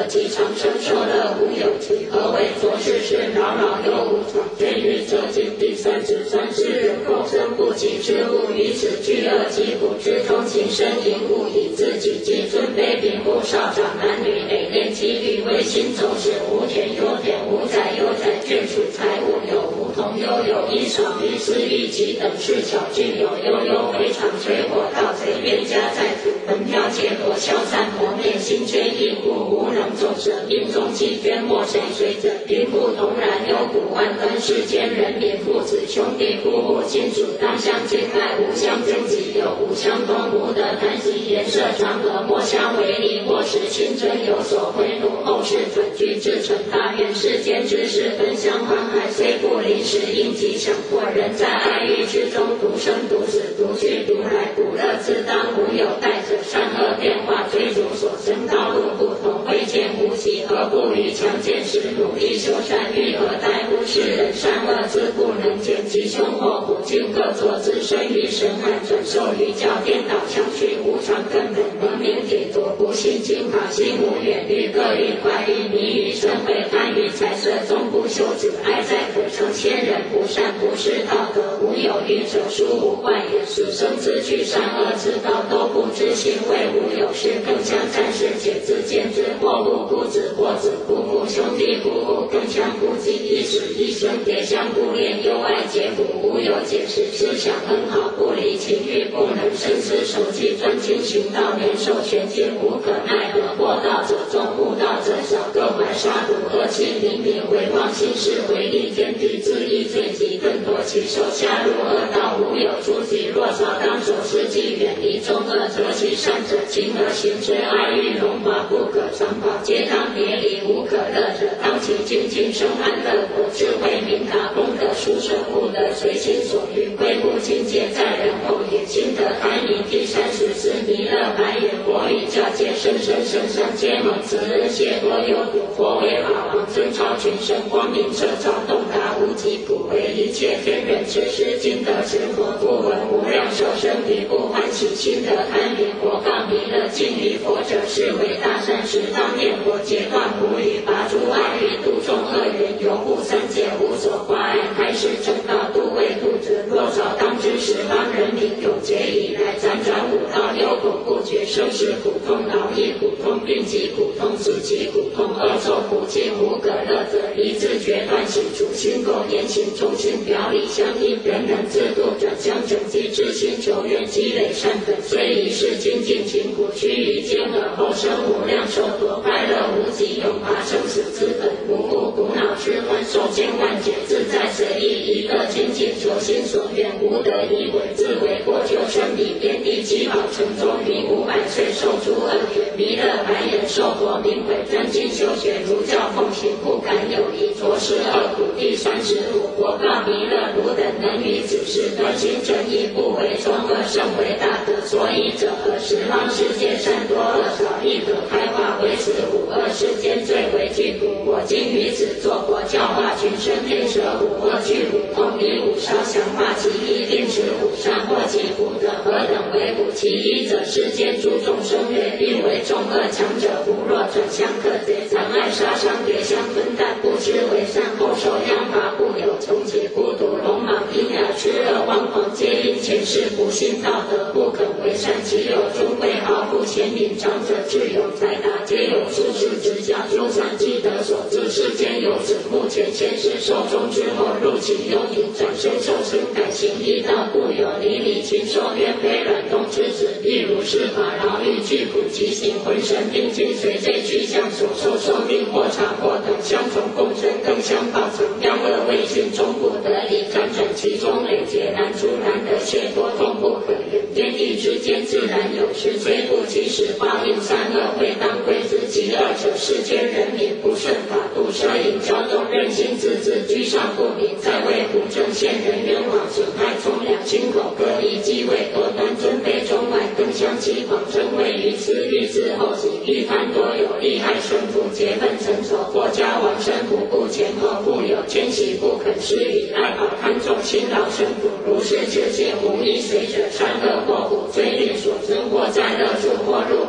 其长生，说乐无有极。何为浊世事？扰扰有无常。天欲则经第三之三，世人共生不及之物，于此俱恶疾苦之中，情深淫物以自己及尊卑贫富少长男女累练机律，为心走使无田有田，无宅有宅，眷属财物有无同忧有衣裳于私欲及等事巧具有悠悠回肠水火盗贼冤家债主本票结果消散磨灭心缺异故无能众生命中气捐莫谁随者贫富同然有古万端世间人民父子兄弟夫妇亲属当相敬爱无相争己有无相通无得谈喜颜色长和莫相为离或使亲真有所贿赂后世转居至成大愿世间之事分相欢爱虽不临时应即强迫人在爱欲之中独生独死独去独来苦乐自当无有待者善恶变化追逐所生道路不同未见无极何不于强健时努力修善欲何待乎世人善恶自不能见吉凶祸福尽各作自身于神汉转受于教颠倒相续无常根本文明铁多不信经法心无远虑各欲快欲迷于生慧贪于财色终不修止爱在可成千人不善不是道德无有欲者殊无怪也死生之具善恶之道都不知行为无有事更相战事且自见之或不孤子或子夫妇兄弟夫妇更相不及一死一生别相不恋忧爱结苦无有解释思想很好不离情欲不能深思熟记专精行道年寿全尽无可奈何获道者众悟道者少各怀杀戮恶气灵敏为妄心事为利天地自意罪极更多其手下入恶道无有诸己若少当守世纪远离众恶则其善者勤而行之爱欲荣华不可长保皆当别离无可乐者当其精进生安乐果智慧明达功德殊胜悟得随心所欲归不境界在人后也心得开明第34弥勒白眼佛语教界生生生生皆蒙慈恩谢多忧多佛为法王尊超群生光明彻照洞达无极普为一切天人之师今得持佛不闻无量寿生彼不欢喜心得开明佛告弥勒敬于佛者是为大善事当念佛截断无语拔诸爱欲度众恶缘犹护三界无所挂碍开示正道度未度者若早当知十方人民永劫以来辗转五道忧苦不绝生死苦痛劳役苦痛病疾苦痛死疾苦痛恶臭苦尽无可乐者一自决断喜主心垢言行中心表里相应人能自度转向整机之心求愿积累善本虽一世精进勤苦趋于间而后生无量寿多快乐无极永拔生死之本无故苦恼之患受千万劫自在随意一个精进求心所愿无得以为自为过救生彼边第七宝城中于500岁受诸恶缘弥勒白眼受佛名为专精修学如教奉行不敢有疑着实恶苦第35佛告弥勒汝等能于此事得心正义不为众恶胜为大德所以者何十方世界善多恶少亦可开化为此五恶世间最为具苦我今于此作佛教化群生令舍五恶去五痛离五烧降化其一令使五善获其福德何等为苦其一者世间诸众生越必为众恶强者不若转向克贼残害杀伤别相分担不知为善后受殃罚不有从解孤独聋盲痞哑痴恶妄狂皆因前世不信道德不肯为善其有尊贵豪富贤明长者智勇才达皆有术士指教诸善积德所致世间有此目前前世寿终之后入其幽冥转生受生改行一道故有离离禽兽冤非软动之子例如是法劳欲具苦其行浑身病精随这去向所受寿命或长或短相从共生更相报成殃恶未尽终不得离辗转其中累劫难出难得却多痛不可言天地之间自然有事虽不及时报应善恶会当归之其二者世间人民不顺法度奢淫骄纵任性自治居上不明在位不正陷人冤枉损害从良亲口各异忌讳夺端尊卑中外更相欺狂争为于此欲之后己欲贪多有利害胜负结愤成仇或家亡身不顾前后富有迁徙不肯施予爱好贪重辛劳生苦如是世界无一随者善恶祸苦罪令所生或在乐处或入苦毒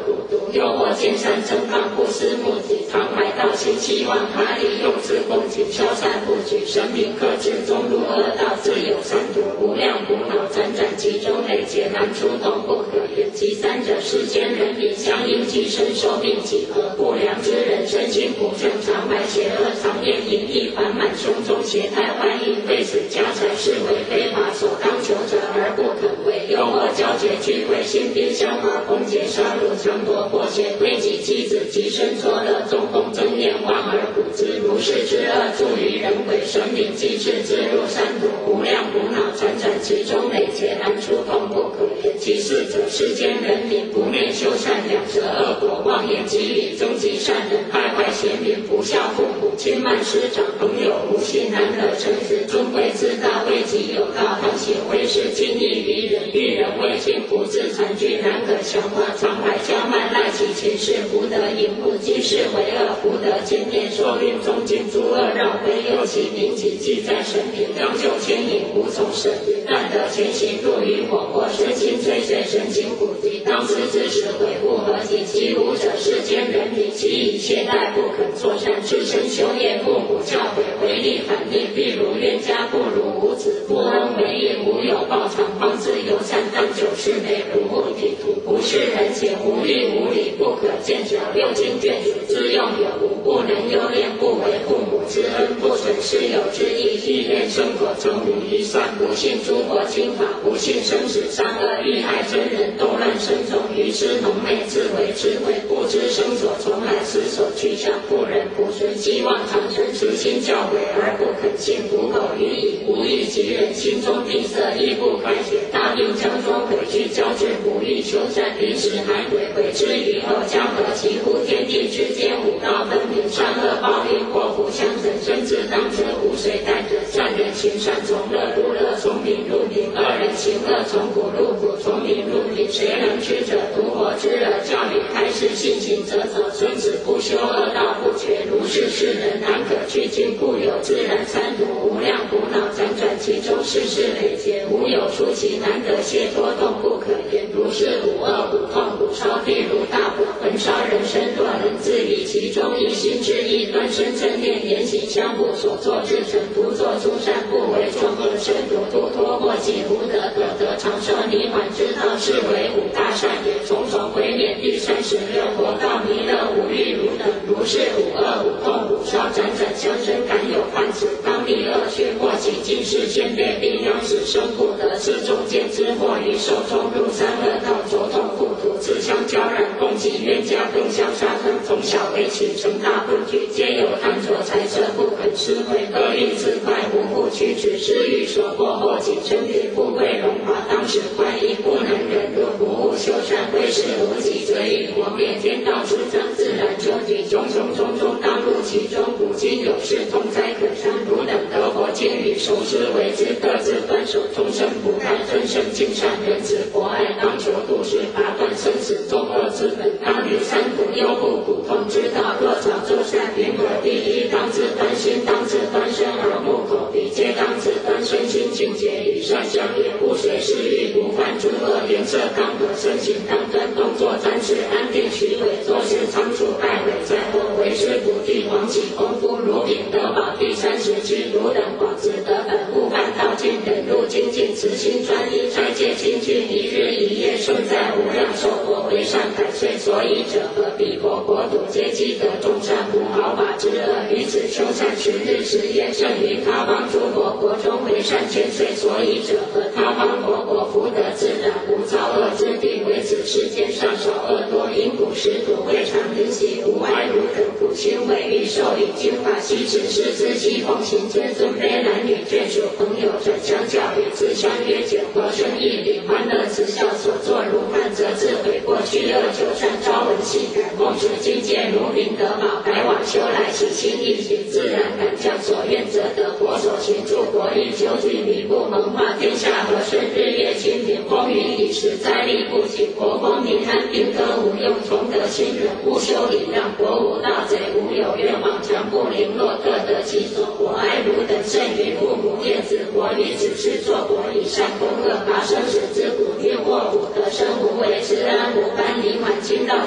诱惑见山正放，不思目的，常怀道心，希望他利用之恭敬，修善不举，神明克制，中入恶道，自有三途，无量苦恼辗转其中，累劫难出，动不可言。其三者，世间人民相应寄生，寿命几何？不良之人身心不正常，怀邪恶，常念淫逸，烦满胸中，邪态欢意，为此家财是为非法，所当求者而不肯为，诱惑交结聚会，心边相合，攻讦杀戮，强夺破邪，推己妻子，极身作乐，众共争念，望而不知，如是之恶，助于人鬼，神明济世，自入三途，无量苦恼辗转其中，累劫难出，动不可言。其四者，世间人民不念修善，两舌恶果，妄言绮语，终极善人，败坏贤民，不孝父母，轻慢师长，朋友无信，难得诚实，尊贵自大，为己有道，沆瀣为师，轻易于人，遇人为亲，不自残惧，难可降化，常怀骄慢，赖其前世，福德淫不济世为恶，福德兼念，受运中尽，诸恶绕非，又其名籍，记在神品，将就牵引，无从审理，但得前行，入于火或身心摧碎，神情苦敌，当知之时，悔不何及。其五者，世间人民，其以懈怠，不肯作善，自身修业，父母教诲，违逆反逆，必如冤家，不如无子，不恩为义，无有报偿，方知有善，当久世内，如目的图，不是人前，无义无理，不可见者，六经眷属之用有无，不能优恋，不为父母之恩，不损师友之义，亦恋生活，成无一善，不信诸佛经法，不信生死善恶，欲害真人，斗乱生众，愚痴浓昧，自为智慧，不知生所从来，死所去向，不忍不顺，希望长生，痴心教诲而不肯信，苦口语以无欲及人，心中闭塞，亦不开解，大定将中回去，交至不欲修善，临时还悔，悔之于后，将何其乎？天地之间，五道分明，善恶报应，祸福相承，生自当知，无谁待者，善人行善，从乐入乐，从名入名，恶人行恶，从苦入苦，从名入名，谁能知者？独活之耳，教理开示，信行则走，孙子不修恶道不绝，如是世人，难可去尽，故有自然三途，无量苦恼辗转其中，世事累劫，无有出期，难得解脱，动不可言。如是苦恶苦痛苦烧地如大火，焚烧人身，若能自于其中，一心之意，端身正念，言行相互，所作至诚，独作诸善，不为众恶，身如度脱，或己福德，可得长寿弥满之道，是为五大善也。种种毁灭，第36，活到弥勒，无欲如等，如是苦恶苦痛苦烧，辗转相生，敢有犯此，当立恶趣，或其今世先辈，必将使生不得，是中间之祸，于手中入三恶道，着痛苦途，自相交染，共济冤家，更相杀生，从小为起，成大困局，皆有贪着财色，不肯施惠，恶欲自快，无复驱止，失欲所迫，后己争取富贵荣华，当时快意，不能忍辱，不务修善，为是无己，则以国灭天道之争，自然究竟，种种种种，当入其中，古今有事，同哉可伤，汝等得佛经语，熟知为之，各自端守，终身不贪，尊圣敬善，仁慈博爱，当求度世，拔断生死众恶之本，当于三途，忧怖苦痛之道，若常诸善，云何第一？当自端心，当自端身，耳目口鼻，皆当自端身心境界，与善相应，不随世欲，不犯诸恶，颜色当得，身形当端，动作暂时安定，虚伪做事仓促，败毁灾祸，为师不地，王起功夫，如秉得宝第37，汝等广自得本，勿犯道尽，忍辱精进，慈心专一，斋戒清净，一日一夜，胜在无量寿佛，为善百岁，所以者何？彼佛国土皆积得众善，无毫发之恶，于此修善10日10夜，胜于他方诸佛国中为善千岁，所以者何？他方佛国福德自然，无造恶之地，为此世间上少恶多，因苦食土，未尝灵习，无爱如等苦心，为欲受以经法，悉持师资，悉奉行尊尊卑男女眷属朋友，转相教育，自相约解，和生义理，欢乐慈孝，所作如犯，则自悔过去恶久善，朝闻夕改，梦持境界，如秉得宝，改往修来，喜心易行，自然感将所愿则得，佛所行助国益，久举弥不蒙化，天下和顺，日月清明，风雨已时，灾力不起，国风民安，兵戈无用，崇德亲人，勿修礼让，国无盗贼，无有愿望，强不零落，各得其所，我爱汝等甚于父母业子，国于此事作国，以善攻恶，拔生死之苦，运祸福得生，无为之安，无般离满，今道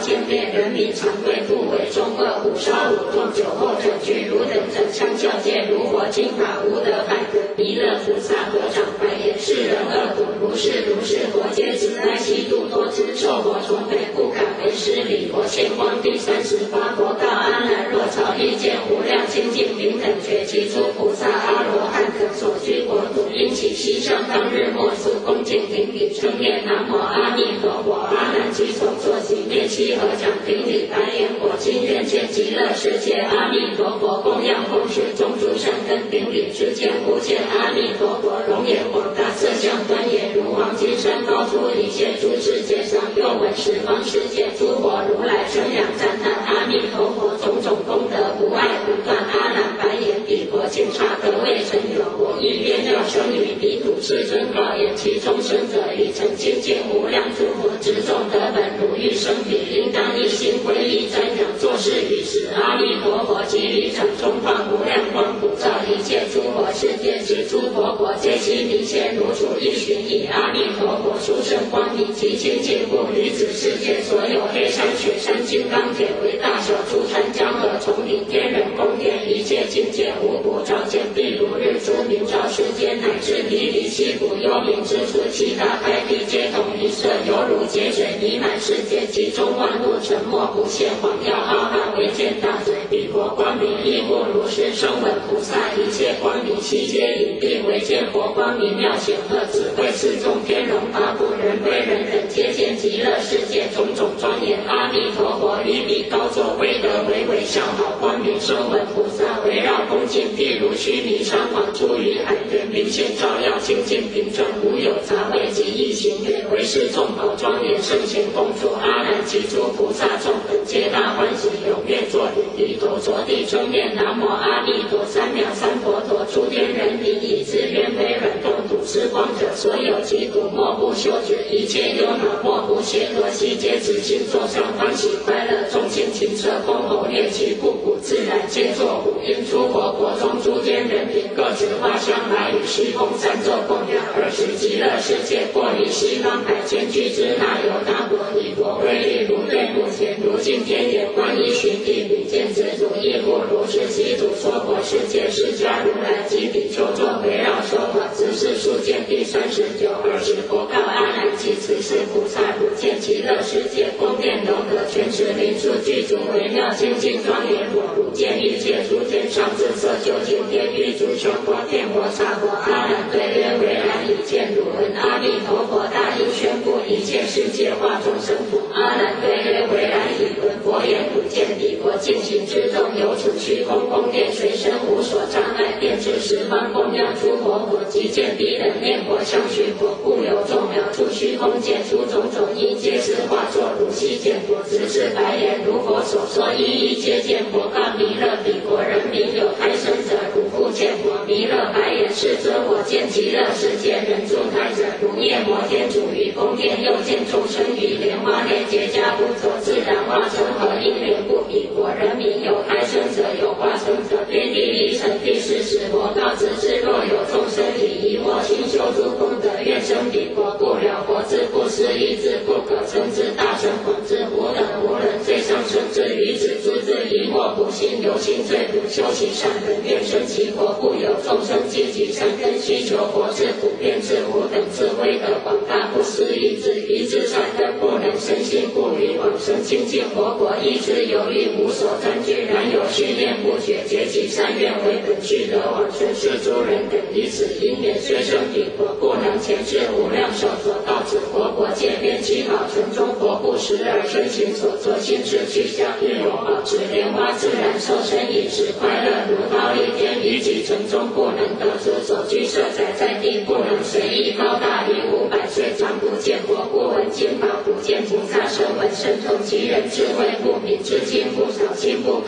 千遍，人民常贵不为中恶，虎烧五众，酒后整居，如等整相教戒，如火金法，无得反革。弥勒菩萨合掌白眼，世人恶苦，如是佛皆慈爱悉度多知，受火重北不敢为施礼。我现光第38佛告阿难，若朝意见无量清净平等觉，其诸菩萨阿罗汉等所居国土，因其牺牲当日莫速恭敬顶礼，称念南无阿弥陀佛。阿难即从坐起，面悉合掌顶礼，白言我今愿见极乐世界阿弥陀佛，供养风水中诸善根，顶礼之间忽见阿弥陀佛容颜广大，色相端严，如黄金山高出一切诸世界上，又闻十方世界诸佛如来称扬赞叹阿弥陀佛种种功德无碍不断。阿难白言，彼佛净刹可谓真有，我一边要生于彼土世尊告言，其中生者已成清净无量诸佛之众得本，如欲生彼，应当一心皈依瞻仰，作是语时，阿弥陀佛即于掌中放无量光，普照一切诸佛世界，及诸佛国皆悉明显如处一寻，以阿弥陀佛殊胜光明及清净故，于此世界所有黑山雪山金刚铁为大小诸山江河丛林天人宫殿，一切境界无不照见，譬如日出明照世间，乃至离离西谷幽冥之处，七大开地皆同一色，犹如劫水弥满世界，其中万物沉默不现，晃耀浩瀚为见大嘴，彼佛光明亦复如是。声闻菩萨一切光明悉皆隐蔽，为见佛光明妙显赫，智慧四众天龙八部人非人等皆见极乐世界种种庄严。阿弥陀佛于彼高座威德为微笑好光明，声闻菩萨围绕恭敬，譬如须弥山王出于海边，明显照耀清净平正，无有杂味及异形月，为是众宝庄严圣贤共住。阿难及诸菩萨众等皆大欢喜，踊跃作礼，以头着地称念南无阿弥陀三藐三佛陀。诸天人民以自愿非软动土施光者，所有疾苦莫不修觉，一切忧恼莫不歇合，悉皆自心座上欢喜快乐，众性情色丰厚猎奇不古，自然皆作舞。因诸佛国中诸天人民各执花香来与虚空三咒供养，而使极乐世界过于西方海千俱之那由他国，以佛威力如对目前，如镜天眼观一寻地，比见子主亦复如是。悉主说佛世界释迦如来及比丘众围绕说法，只是数见第39。20佛告阿难及此世菩萨，如见极乐世界宫殿楼阁，全持灵树具足，微妙清净庄严。我如见一切诸天上至色究竟天狱诸穷国天国刹国。阿难对曰：唯然已见，汝闻阿弥陀佛大应宣布一切世界化众生土。阿难对曰：唯然已闻。佛言：汝见彼国尽行之众，有处虚空宫殿，随身无所障碍，遍至十方供养诸佛国，即见彼等念佛相续佛，故有众妙处虚空界，出种种因，皆是化作如悉见佛。直至白言：如佛所说，一一皆见佛。告弥勒：彼国人民有胎生者，如复见佛。弥勒白言：世尊，我见极乐世界人住胎者，如夜摩天主于宫殿，又见众生于莲花内结跏趺坐，自然化成和因缘故。彼国人民有胎生者，有化生者。遍地离尘第40佛告直至，若有众生以疑惑心修诸功德，愿生彼国，不了佛之不思议之不可称之大乘广之无等无人最上生之于此诸之疑惑不信，由心罪苦，修其善根，愿生其国。故有众生积极善根，需求佛之普遍之无等智慧德广大不思议之一之善根，不能生信，故于往生清净佛国，一之犹豫无所占据，然有虚念不绝，结其善愿为本，须得往生。是诸人等以此因缘，虽生彼国，不能前世无量寿所到此佛国界边七宝城中，佛不时而身行所作心事去向，欲有保持莲花自然受身饮食快乐，如刀立天于己城中，不能得出所居设宅在地，不能随意高大于500岁，常不见佛，不闻经法，不见菩萨声闻神通，其人智慧不明，知经不少，心不开解，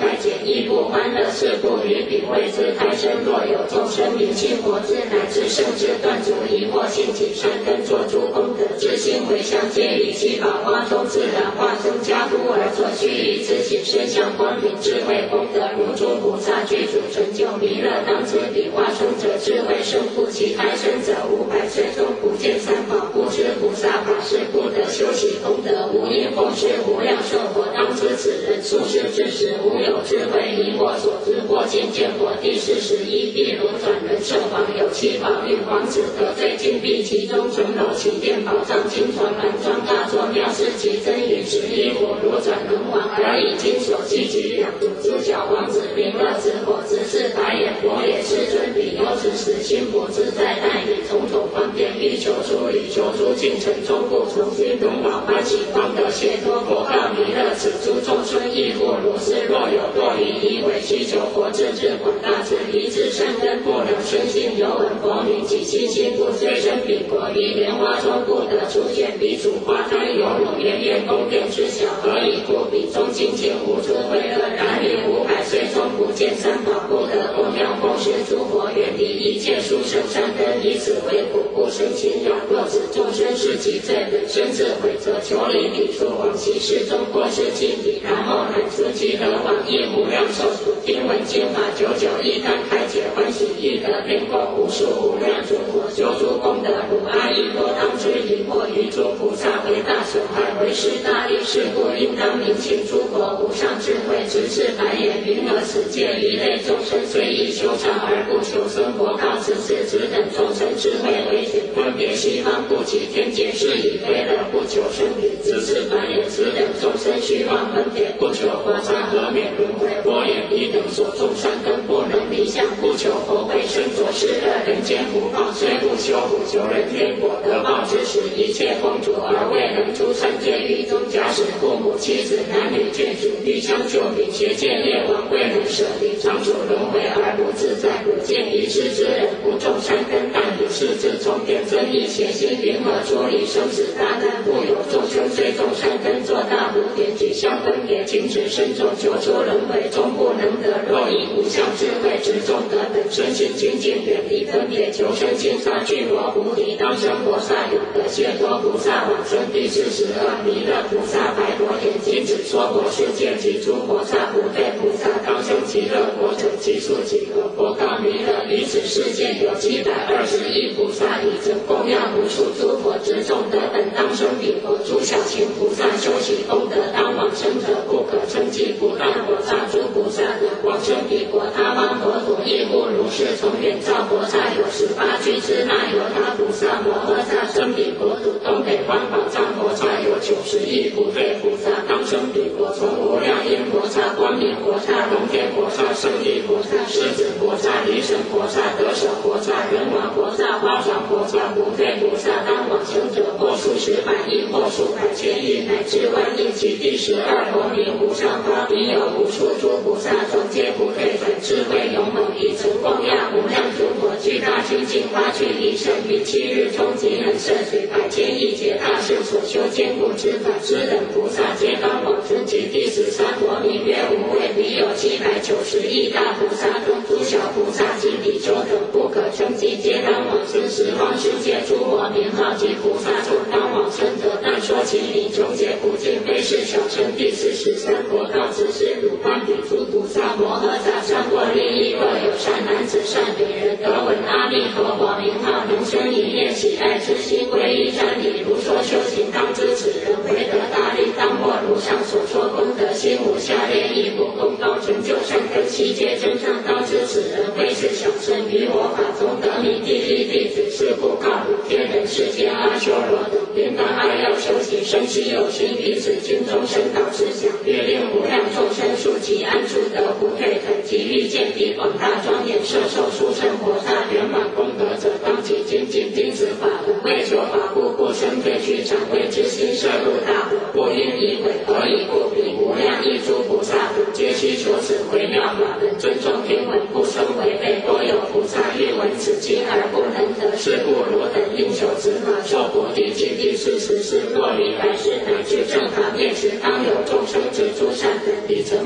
亦不欢乐，是故于彼谓之胎生。若有众生明心佛之乃至圣之断除疑惑，信起善根，做诸功德之心回向，皆以七宝花中自然化生加夫而作，须以自性身相光明智慧功德，如诸菩萨具足成就弥勒，当知彼化生者智慧胜故，其胎生者500岁中不见三宝，不知菩萨法是不得修习功德，无因奉事无量寿佛，当知此人宿世之时无有智慧，以我所知或见见佛。第41地如转人寿王有7宝玉皇子得罪金币，其中城楼起殿宝藏金床满装大作，妙事其真云11火如转轮王，而以金所系及两足诸角王子名乐子火之是白眼佛也，世尊彼忧之时心不自在，但以种种方便欲求出，以求出进城中不从军龙王欢喜光德谢多佛告弥勒，此诸众生亦复如是，若有若疑，以为需求佛智智广大之离之善根，不能深信，有闻佛名及其心不虽生彼国，离莲花中不得出现，彼主花胎有如绵延宫殿之小，何以故？彼中清净无诸慧乐，然于500岁中不见三宝，不得供养奉事诸佛，远离一切殊胜善根，以此为苦，不生亲仰。若此众生是其罪，本身自毁，则求离彼处往其世中，或是尽彼，然后乃出其得往亦无量寿数。听闻经法久久，亦当开解欢喜，亦得遍供无数无量诸佛，修诸功德如阿逸多，当知以惑于诸菩萨为大损害，为施大利，是故应当明请诸佛无上智慧，直视白眼云何此界一类众生，虽亦修禅而不求生，佛告此是此等众生智慧为简，分别西方不起天界，是以非乐不求生彼，直视白眼此等众生虚妄分别，不求佛刹和免轮回，佛眼彼等所种善根不能离相，不求佛慧身着是乐人间福报，虽不修补求人天果得报之时，一切丰足而未能出三界狱中，假使父母妻子男女眷属欲相救彼，邪见业王未能舍离，常处轮回而不自在，如见一世之人不种善根，但以世智聪辩增益邪心，云何出离生死大难？故有众生虽种善根，作大无点举相分别，停止身中求出轮回终不能得。若以无相智慧执众得本身心清净，远离分别求生心上具罗菩提，当生菩萨有德解脱菩萨往生。第42弥勒菩萨白佛言：今子说佛世界及诸菩萨不对菩萨当生极乐国者，其数几何？佛告弥勒：于此世界有720亿菩萨，以真供养无数诸佛，执众得本当生彼国。诸小乘菩萨修习功德当往生者，不可称计，不但佛刹诸菩萨得往生彼国，他方佛土亦复如是。从远照佛刹有18具支那由他菩萨摩诃萨生彼国土，东北方宝藏佛刹有90亿不对菩萨当生彼国。从无量音佛刹、光明佛刹、龙天佛刹、胜利佛刹、狮子佛刹、离神佛刹、得手佛刹、人王佛刹、花床佛刹不对菩萨当往生者，或数十百亿，或数百千亿，乃至万亿。其第12佛名无上花，彼有无数诸菩萨中皆不退转，智慧勇猛，以成供养无量诸佛，具大清净发具离神，于7日中即能摄取百千亿劫大士所修坚固之法，此等菩萨皆当往生。其第13佛名曰无畏，彼有790亿大菩萨中诸小菩萨及比丘等不可称计，皆当往生。十方世界诸佛名号及菩萨众当往生者，但说其名穷劫不尽，非是小乘。第43佛告此是汝方彼诸菩萨摩诃萨上过利益，若有善男子善女人得闻阿弥陀佛名号，能生一念喜爱之心，皈依瞻礼，如说修行，当知此人为得大利，当获如上所说功德心无下列亦不功高成就善根，悉皆真正，当知此人非是小乘，于我法中得名第一弟子。是故告汝天人世间阿修罗等，应当爱要修行，生息有情，彼此经中深导思想，略令无量众生数其安处得不退腾，即欲见彼广大庄严摄受殊胜菩萨圆满功德者，当其精进听此法门，为求法故，不生退去，常慧之心摄入大火，不应以毁。何以故？彼无量亿诸菩萨等皆须求此微妙法门，尊重听闻，不生违背。多有菩萨欲闻此经而不能得，是故汝等应求此法，受菩提境。第44若于来世乃至正法灭时，当有众生执诸善根，以成供养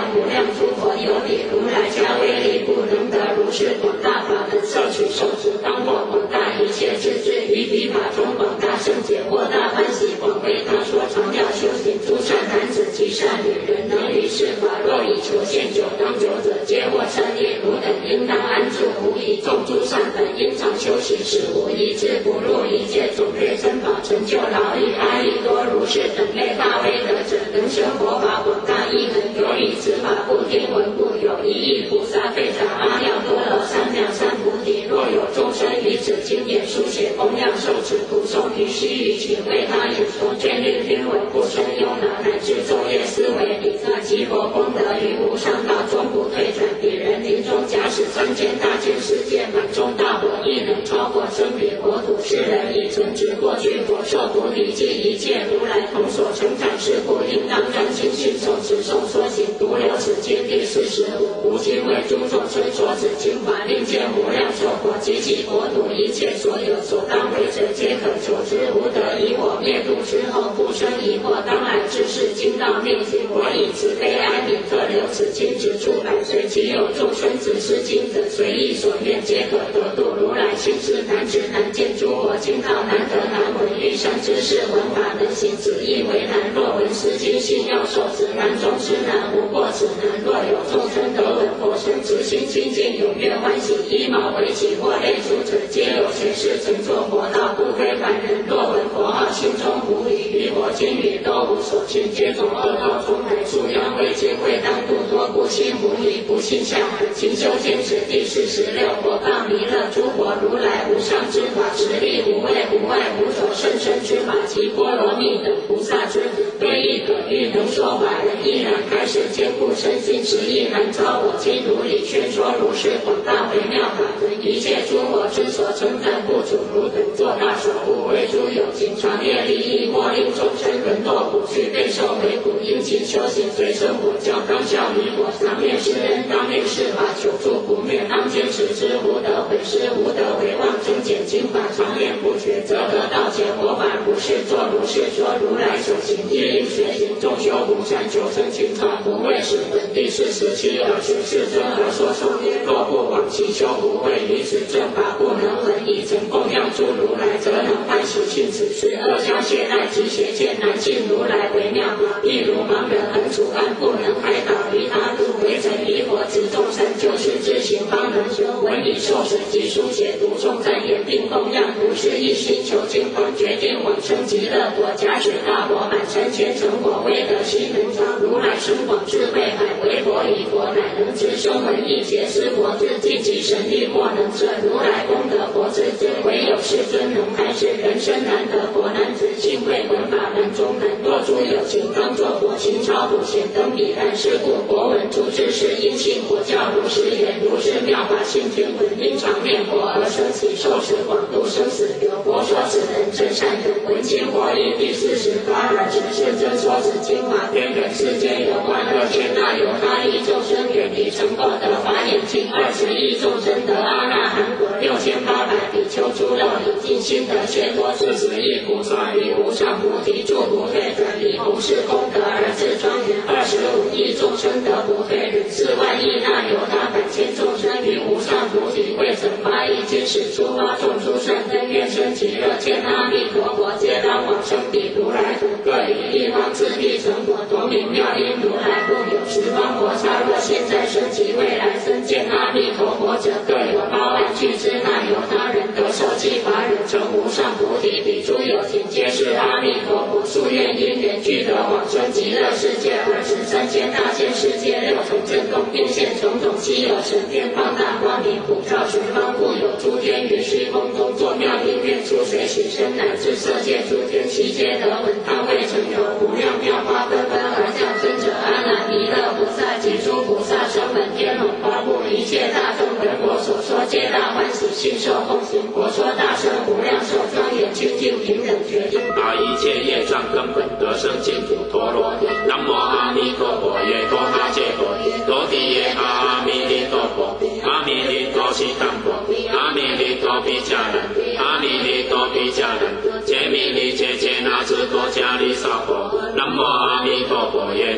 无量诸佛有比如来加威力，不能得如是广大法门，摄取受持当获广大一切智智，于彼法中广大圣解，获大欢喜，广为他说常要修行，诸善男子及善女人，能于是法若以求现久当久者，皆获善业，汝等应当安住，无疑众诸善本应常修行，是无一智不入一切种类珍宝，成就劳力阿逸多如是等类大威德者，能生佛法广大义能，有以此法不听闻故，有一亿菩萨非常阿耨多罗三藐三菩提，若有众生于此经典书写供养受持读诵，于须臾请为他演说眷恋听闻，不生忧恼，乃至昼夜思维礼赞其佛功德，于无上道中不退转，彼人临终假使三千大千世界满中大火，亦能超过生彼国土，世人以存执过去佛受菩提记，一切如来同所成长事故，应当专心信受持诵说行，独留此经第45，无尽为诸众生所指经法，令见无量寿佛及其国土一切所有所当为者，皆可求之，无得以我灭度之后不生疑惑，当来之事经道灭尽，我以慈悲哀悯特留此经直处百岁，其有众生只是经者，随意所愿皆可得度，如来心事难知难见，诸佛经道难得难闻，欲善知识闻法能行，此亦为难，若闻是经信要受持，难中之难，无过此难，若有众生得闻佛声，慈心清净踊跃欢喜，依毛为起或类诸者，皆有学识乘作佛道，不非凡人，若闻佛号心中无疑，于佛经语都无所信，皆从恶道中来，树殃为结会当度多不信无疑，不信下海勤修坚持第46，佛告弥勒诸佛如来无上之法，实力无畏无碍无所甚深之法，及波罗蜜等菩萨之非亦可欲能说法人，亦然开示坚固身心，实亦难遭我今如理宣说如是广大微妙法门，一切诸佛之所称赞不主，汝等作大守护，为诸有情长业利益，或令众生沦落苦趣，备受为苦，应勤修行随生活，教当效于我，当念施恩，当念施法，求助不灭，当坚持之，无得毁失，无得为妄，精简经法，常念不绝，则得道解佛法，如是作如是说，如来所行亦应学行，众修不善，求生情操，不为使本第47，而学世尊而说受业，若不往其修不会，于此正法不能闻，以曾供养诸如来，则能欢喜信此事，恶教懈怠及邪见难信如来为妙法，譬如盲人横楚安，不能开导于他度，为曾以火执众生救世之行，方能修闻以受持及书写读诵赞言，并供养，如是一心求经方决定往生极乐国，假使大佛满身全成佛，为得悉能招如来深广智慧海，为佛以佛乃能知声闻意解施佛智，尽其神力或能摄如来功德佛智智，唯有世尊能开示，人生难得佛难知，幸会闻法门中难，若诸有情当作佛心超度显灯彼岸，是故佛闻诸知识因信佛教如是言，如是妙法信听闻，因常念佛而生喜受持广度生死流，佛说此人真善人，闻经佛语第48而知世尊说此经法，天人世间有观乐天大有他亿众生远离成佛得法眼净，20亿众生得阿那含果，6800比丘诸漏理尽心得解脱，40亿菩萨于无上菩提住不退转，以弘誓功德而自庄严，25亿众生得不退忍，4万亿那由他百千众生于无上菩提未曾发意，今使诸发众诸善根愿生极乐见阿弥陀佛，皆当往生彼如来土，各以一方自地成佛，多名妙音如来故有十方佛刹，若现在生及未来生见阿弥陀佛者，各有8万俱之那由他人得受记法忍成无上菩提，彼诸有情皆是阿弥陀佛夙愿因缘具得往生极乐世界23千大千世界6重震动，并现种种稀有神天放大光明，普照十方，故有诸天于虚空中作妙音乐，出水洗身，乃至色界诸天悉皆得闻，当未成有无量妙花纷纷而降生者，阿难弥勒菩萨及诸菩萨声闻天龙花布一切大众人我所说，皆大欢喜信受奉行，佛说大圣无量寿庄严清净平等觉净， 把一切业障根本得生净土陀罗尼。南无阿弥陀佛耶多哈揭佛多地耶阿弥利多佛阿弥利多悉当佛阿弥利多毗迦人阿弥利多毗迦人揭弥利揭揭那智多迦利萨佛。南无阿弥陀佛耶多他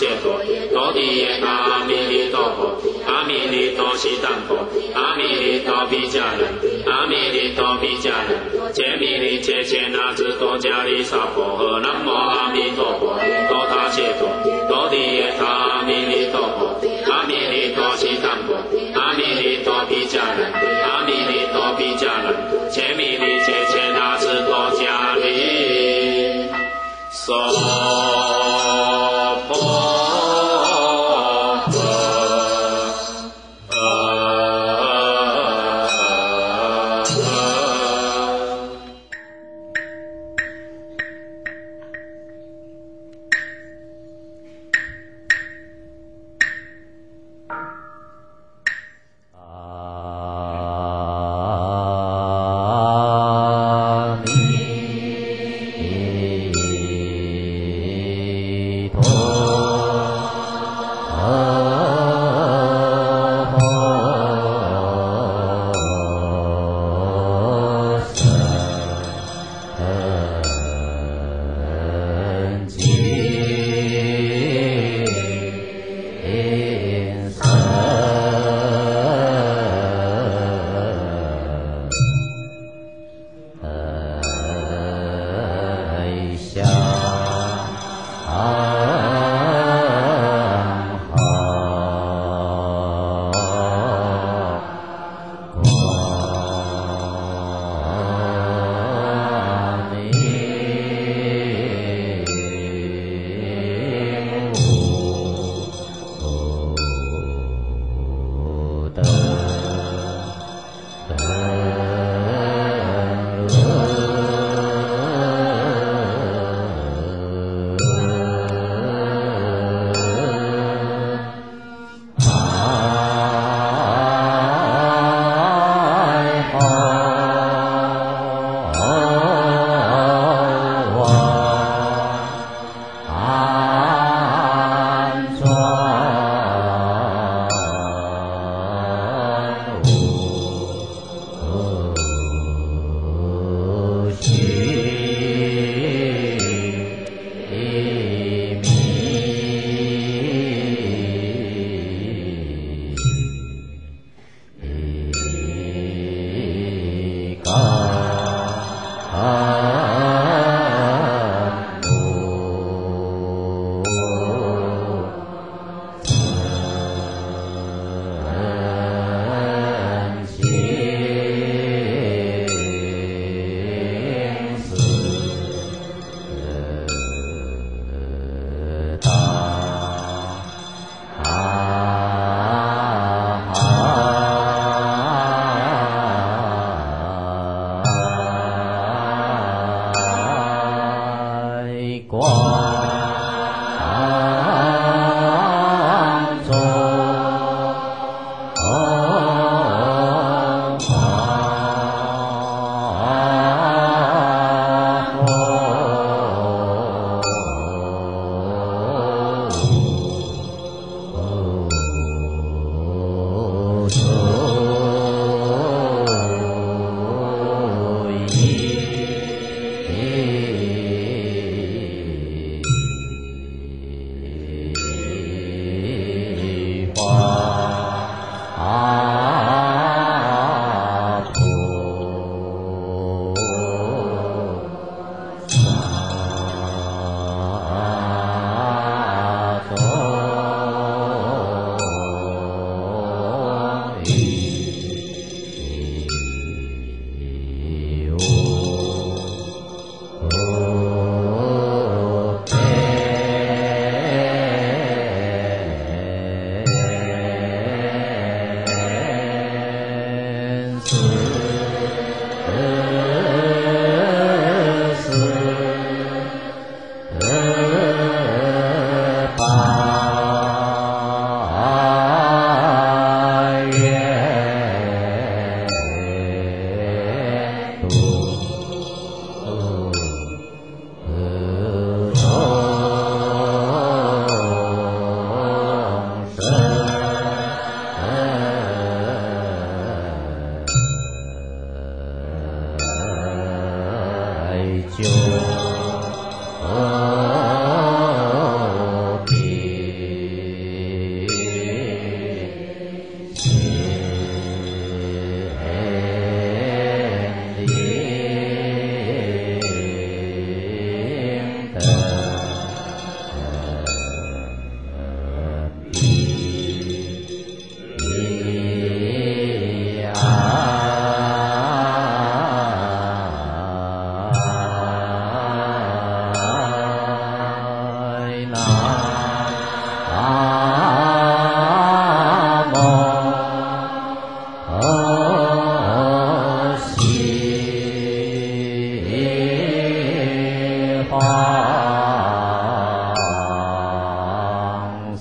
谢陀，多地耶那阿弥利多婆，阿弥利多悉当婆，阿弥利多毗迦人，阿弥利多毗迦人，揭弥利揭切那智多迦利萨婆诃，南无阿弥陀佛，多他谢陀，多地耶他阿弥利多婆，阿弥利多悉当婆，阿弥利多毗迦人，阿弥利多毗迦人，揭弥利揭切那智多迦利萨婆。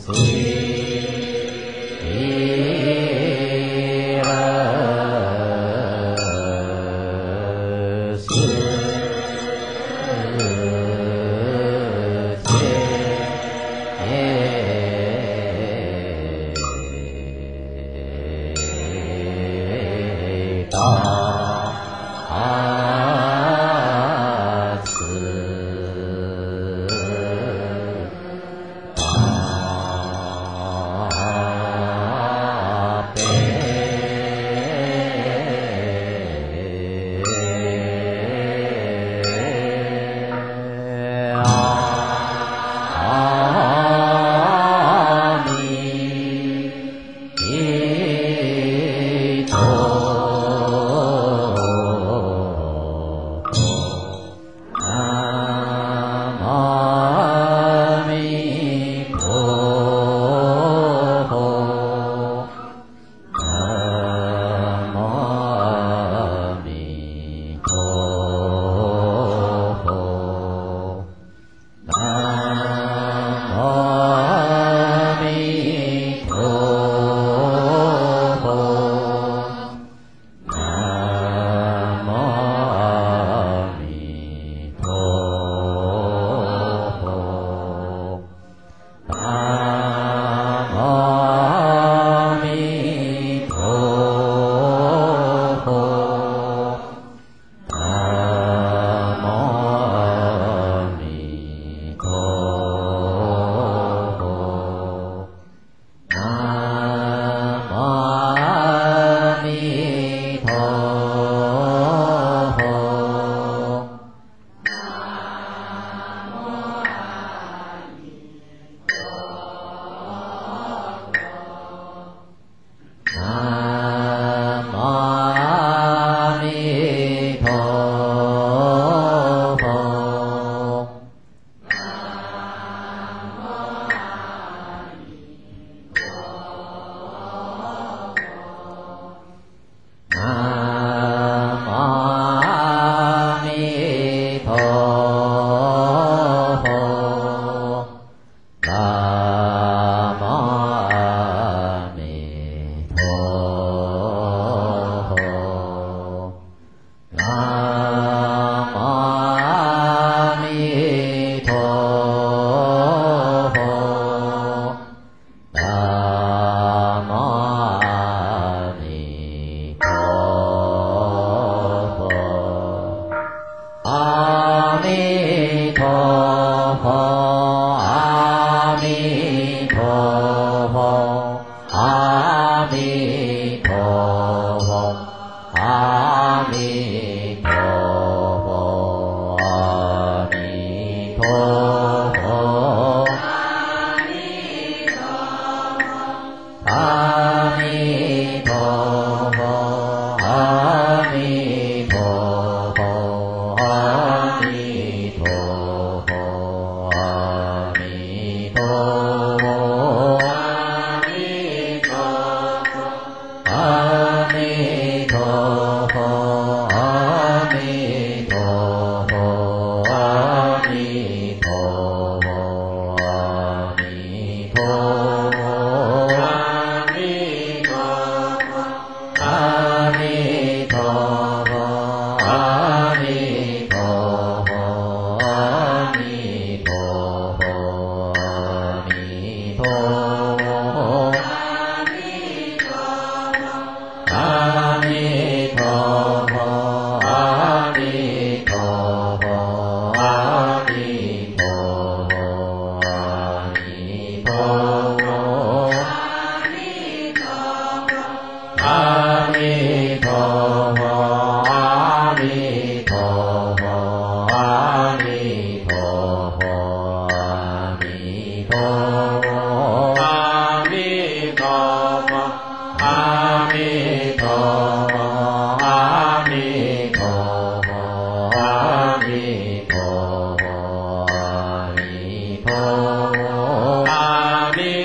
阿弥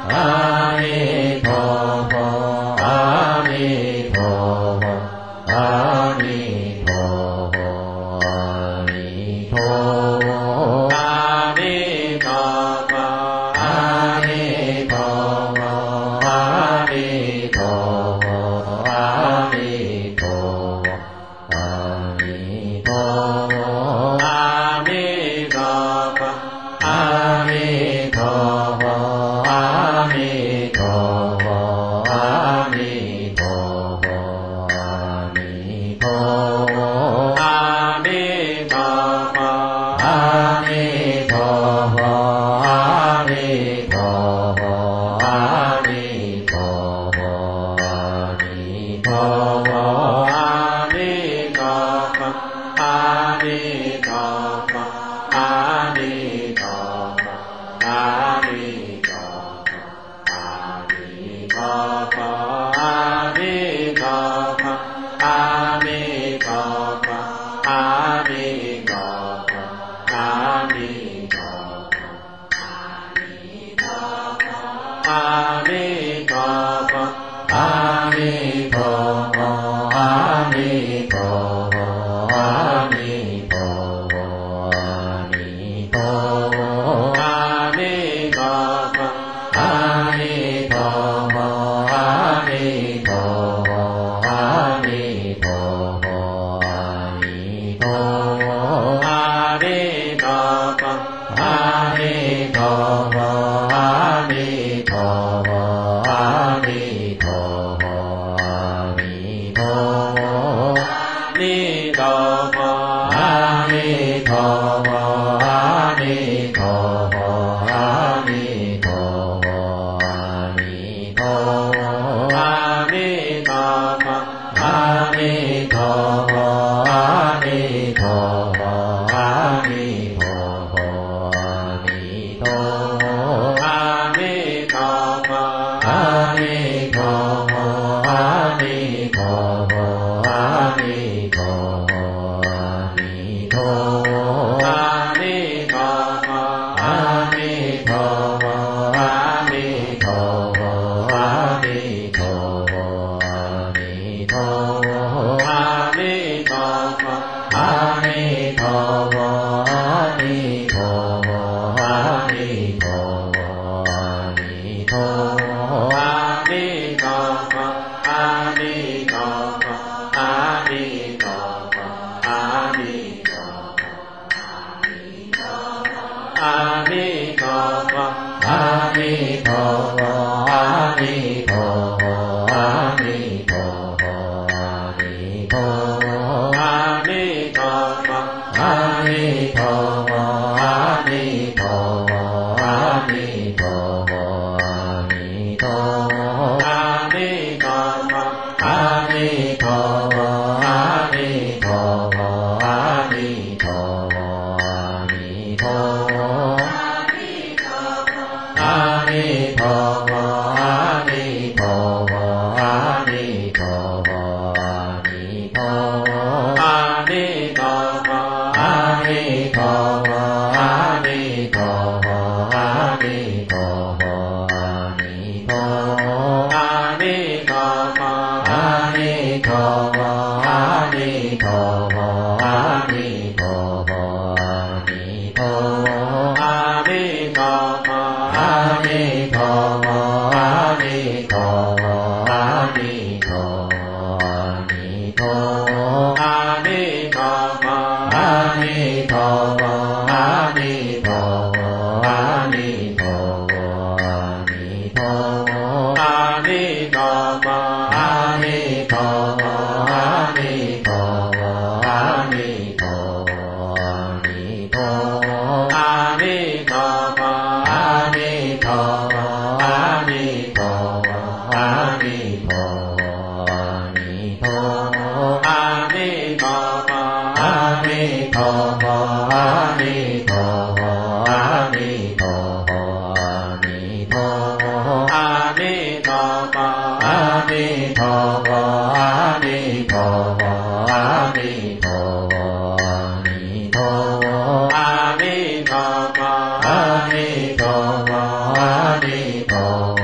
Ni Tho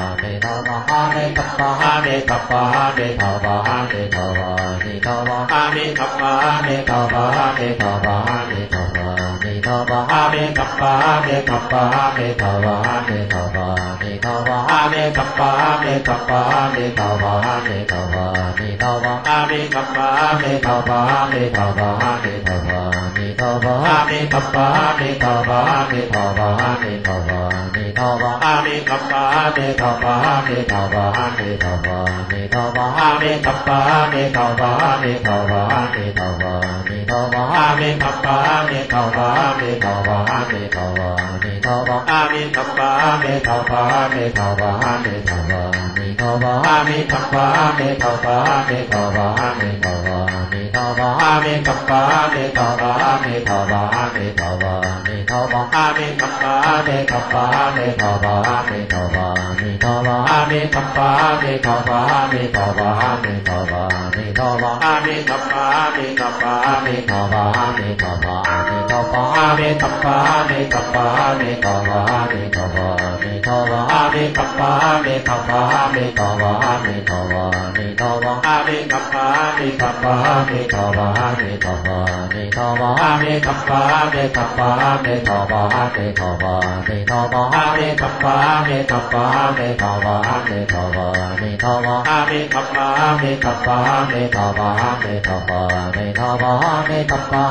มิโตวะอะมิคัปปะอะมิคัปปะอะมิโตวะอะมิโตวะมิโตวะอะมิคัปปะอะมิโตวะอะมิโตวะอะมิโตวะมิโตวะอะมิคัปปะอะมิคัปปะอะมิโตวะอะมิโตวะมิโตวะอะมิคัปปะอะมิคัปปะอะมิโตวะอะมิโตวะมิโตวะอะมิคัปปะอะมิโตวะอะมิโตวะอะมิโตวะมิโตวะอะมิคัปปะอะมิโตวะอะมิโตวะอะมิโตวะมิโตวะอะมิคัปปะอะมิโตวะอะมิโตวะอะมิโตวะมิโตวะอะมิคัปปะอะมิโตวะอะมิโตวะอะมิโตวะมิโตวะอะมิคัปปะอะมิโตวะอะมิโตวะอะมิโตวะมิโตวะอะมิคัปปะอะมิโตวะอะมิโตวะอะมิโตวะมิโตวะอะมิคัปปะอะมิโตวะอะมิโตวะอะมิโตวะมิโตวะอะมิคัปปะอะมิโตวะอะมิโตวะอะมิโตวะมิโตวะอะมิคัปปะอะมิคัปปะอะมิโตวะอะมิโตวะมิโตวะอะมิคัปปะอะมิโตวะอะมิโตวะอะมิโตวะมิโตวะอะมิคัปปะอะมิคัปปะอะมิโตวะอะมิโตวะมิโตวะอะมิคัปปะอะมิคัปปะอะมิโตวะอะมิโตวะมิโตวะอะมิคัปปะอะมิคัปปะอะมิโตวะอะมิโตวะมิโตวะอะมิคัปปะอะมิคัปปะอะมิโตวะอะมิโตวะมิโตวะอะมิคัปปะอะมิคัปปะอะมิโตวะอะมิโตวะมิโตวะอะมิคัปปะอะมิคัปปะอะมิโตวะอะมิโตวะมิโตวะอะมิคัปปะอะมิคัปปะอะมิโตวะอะมิโตวะมิโตวะอะมิคัปปะอะ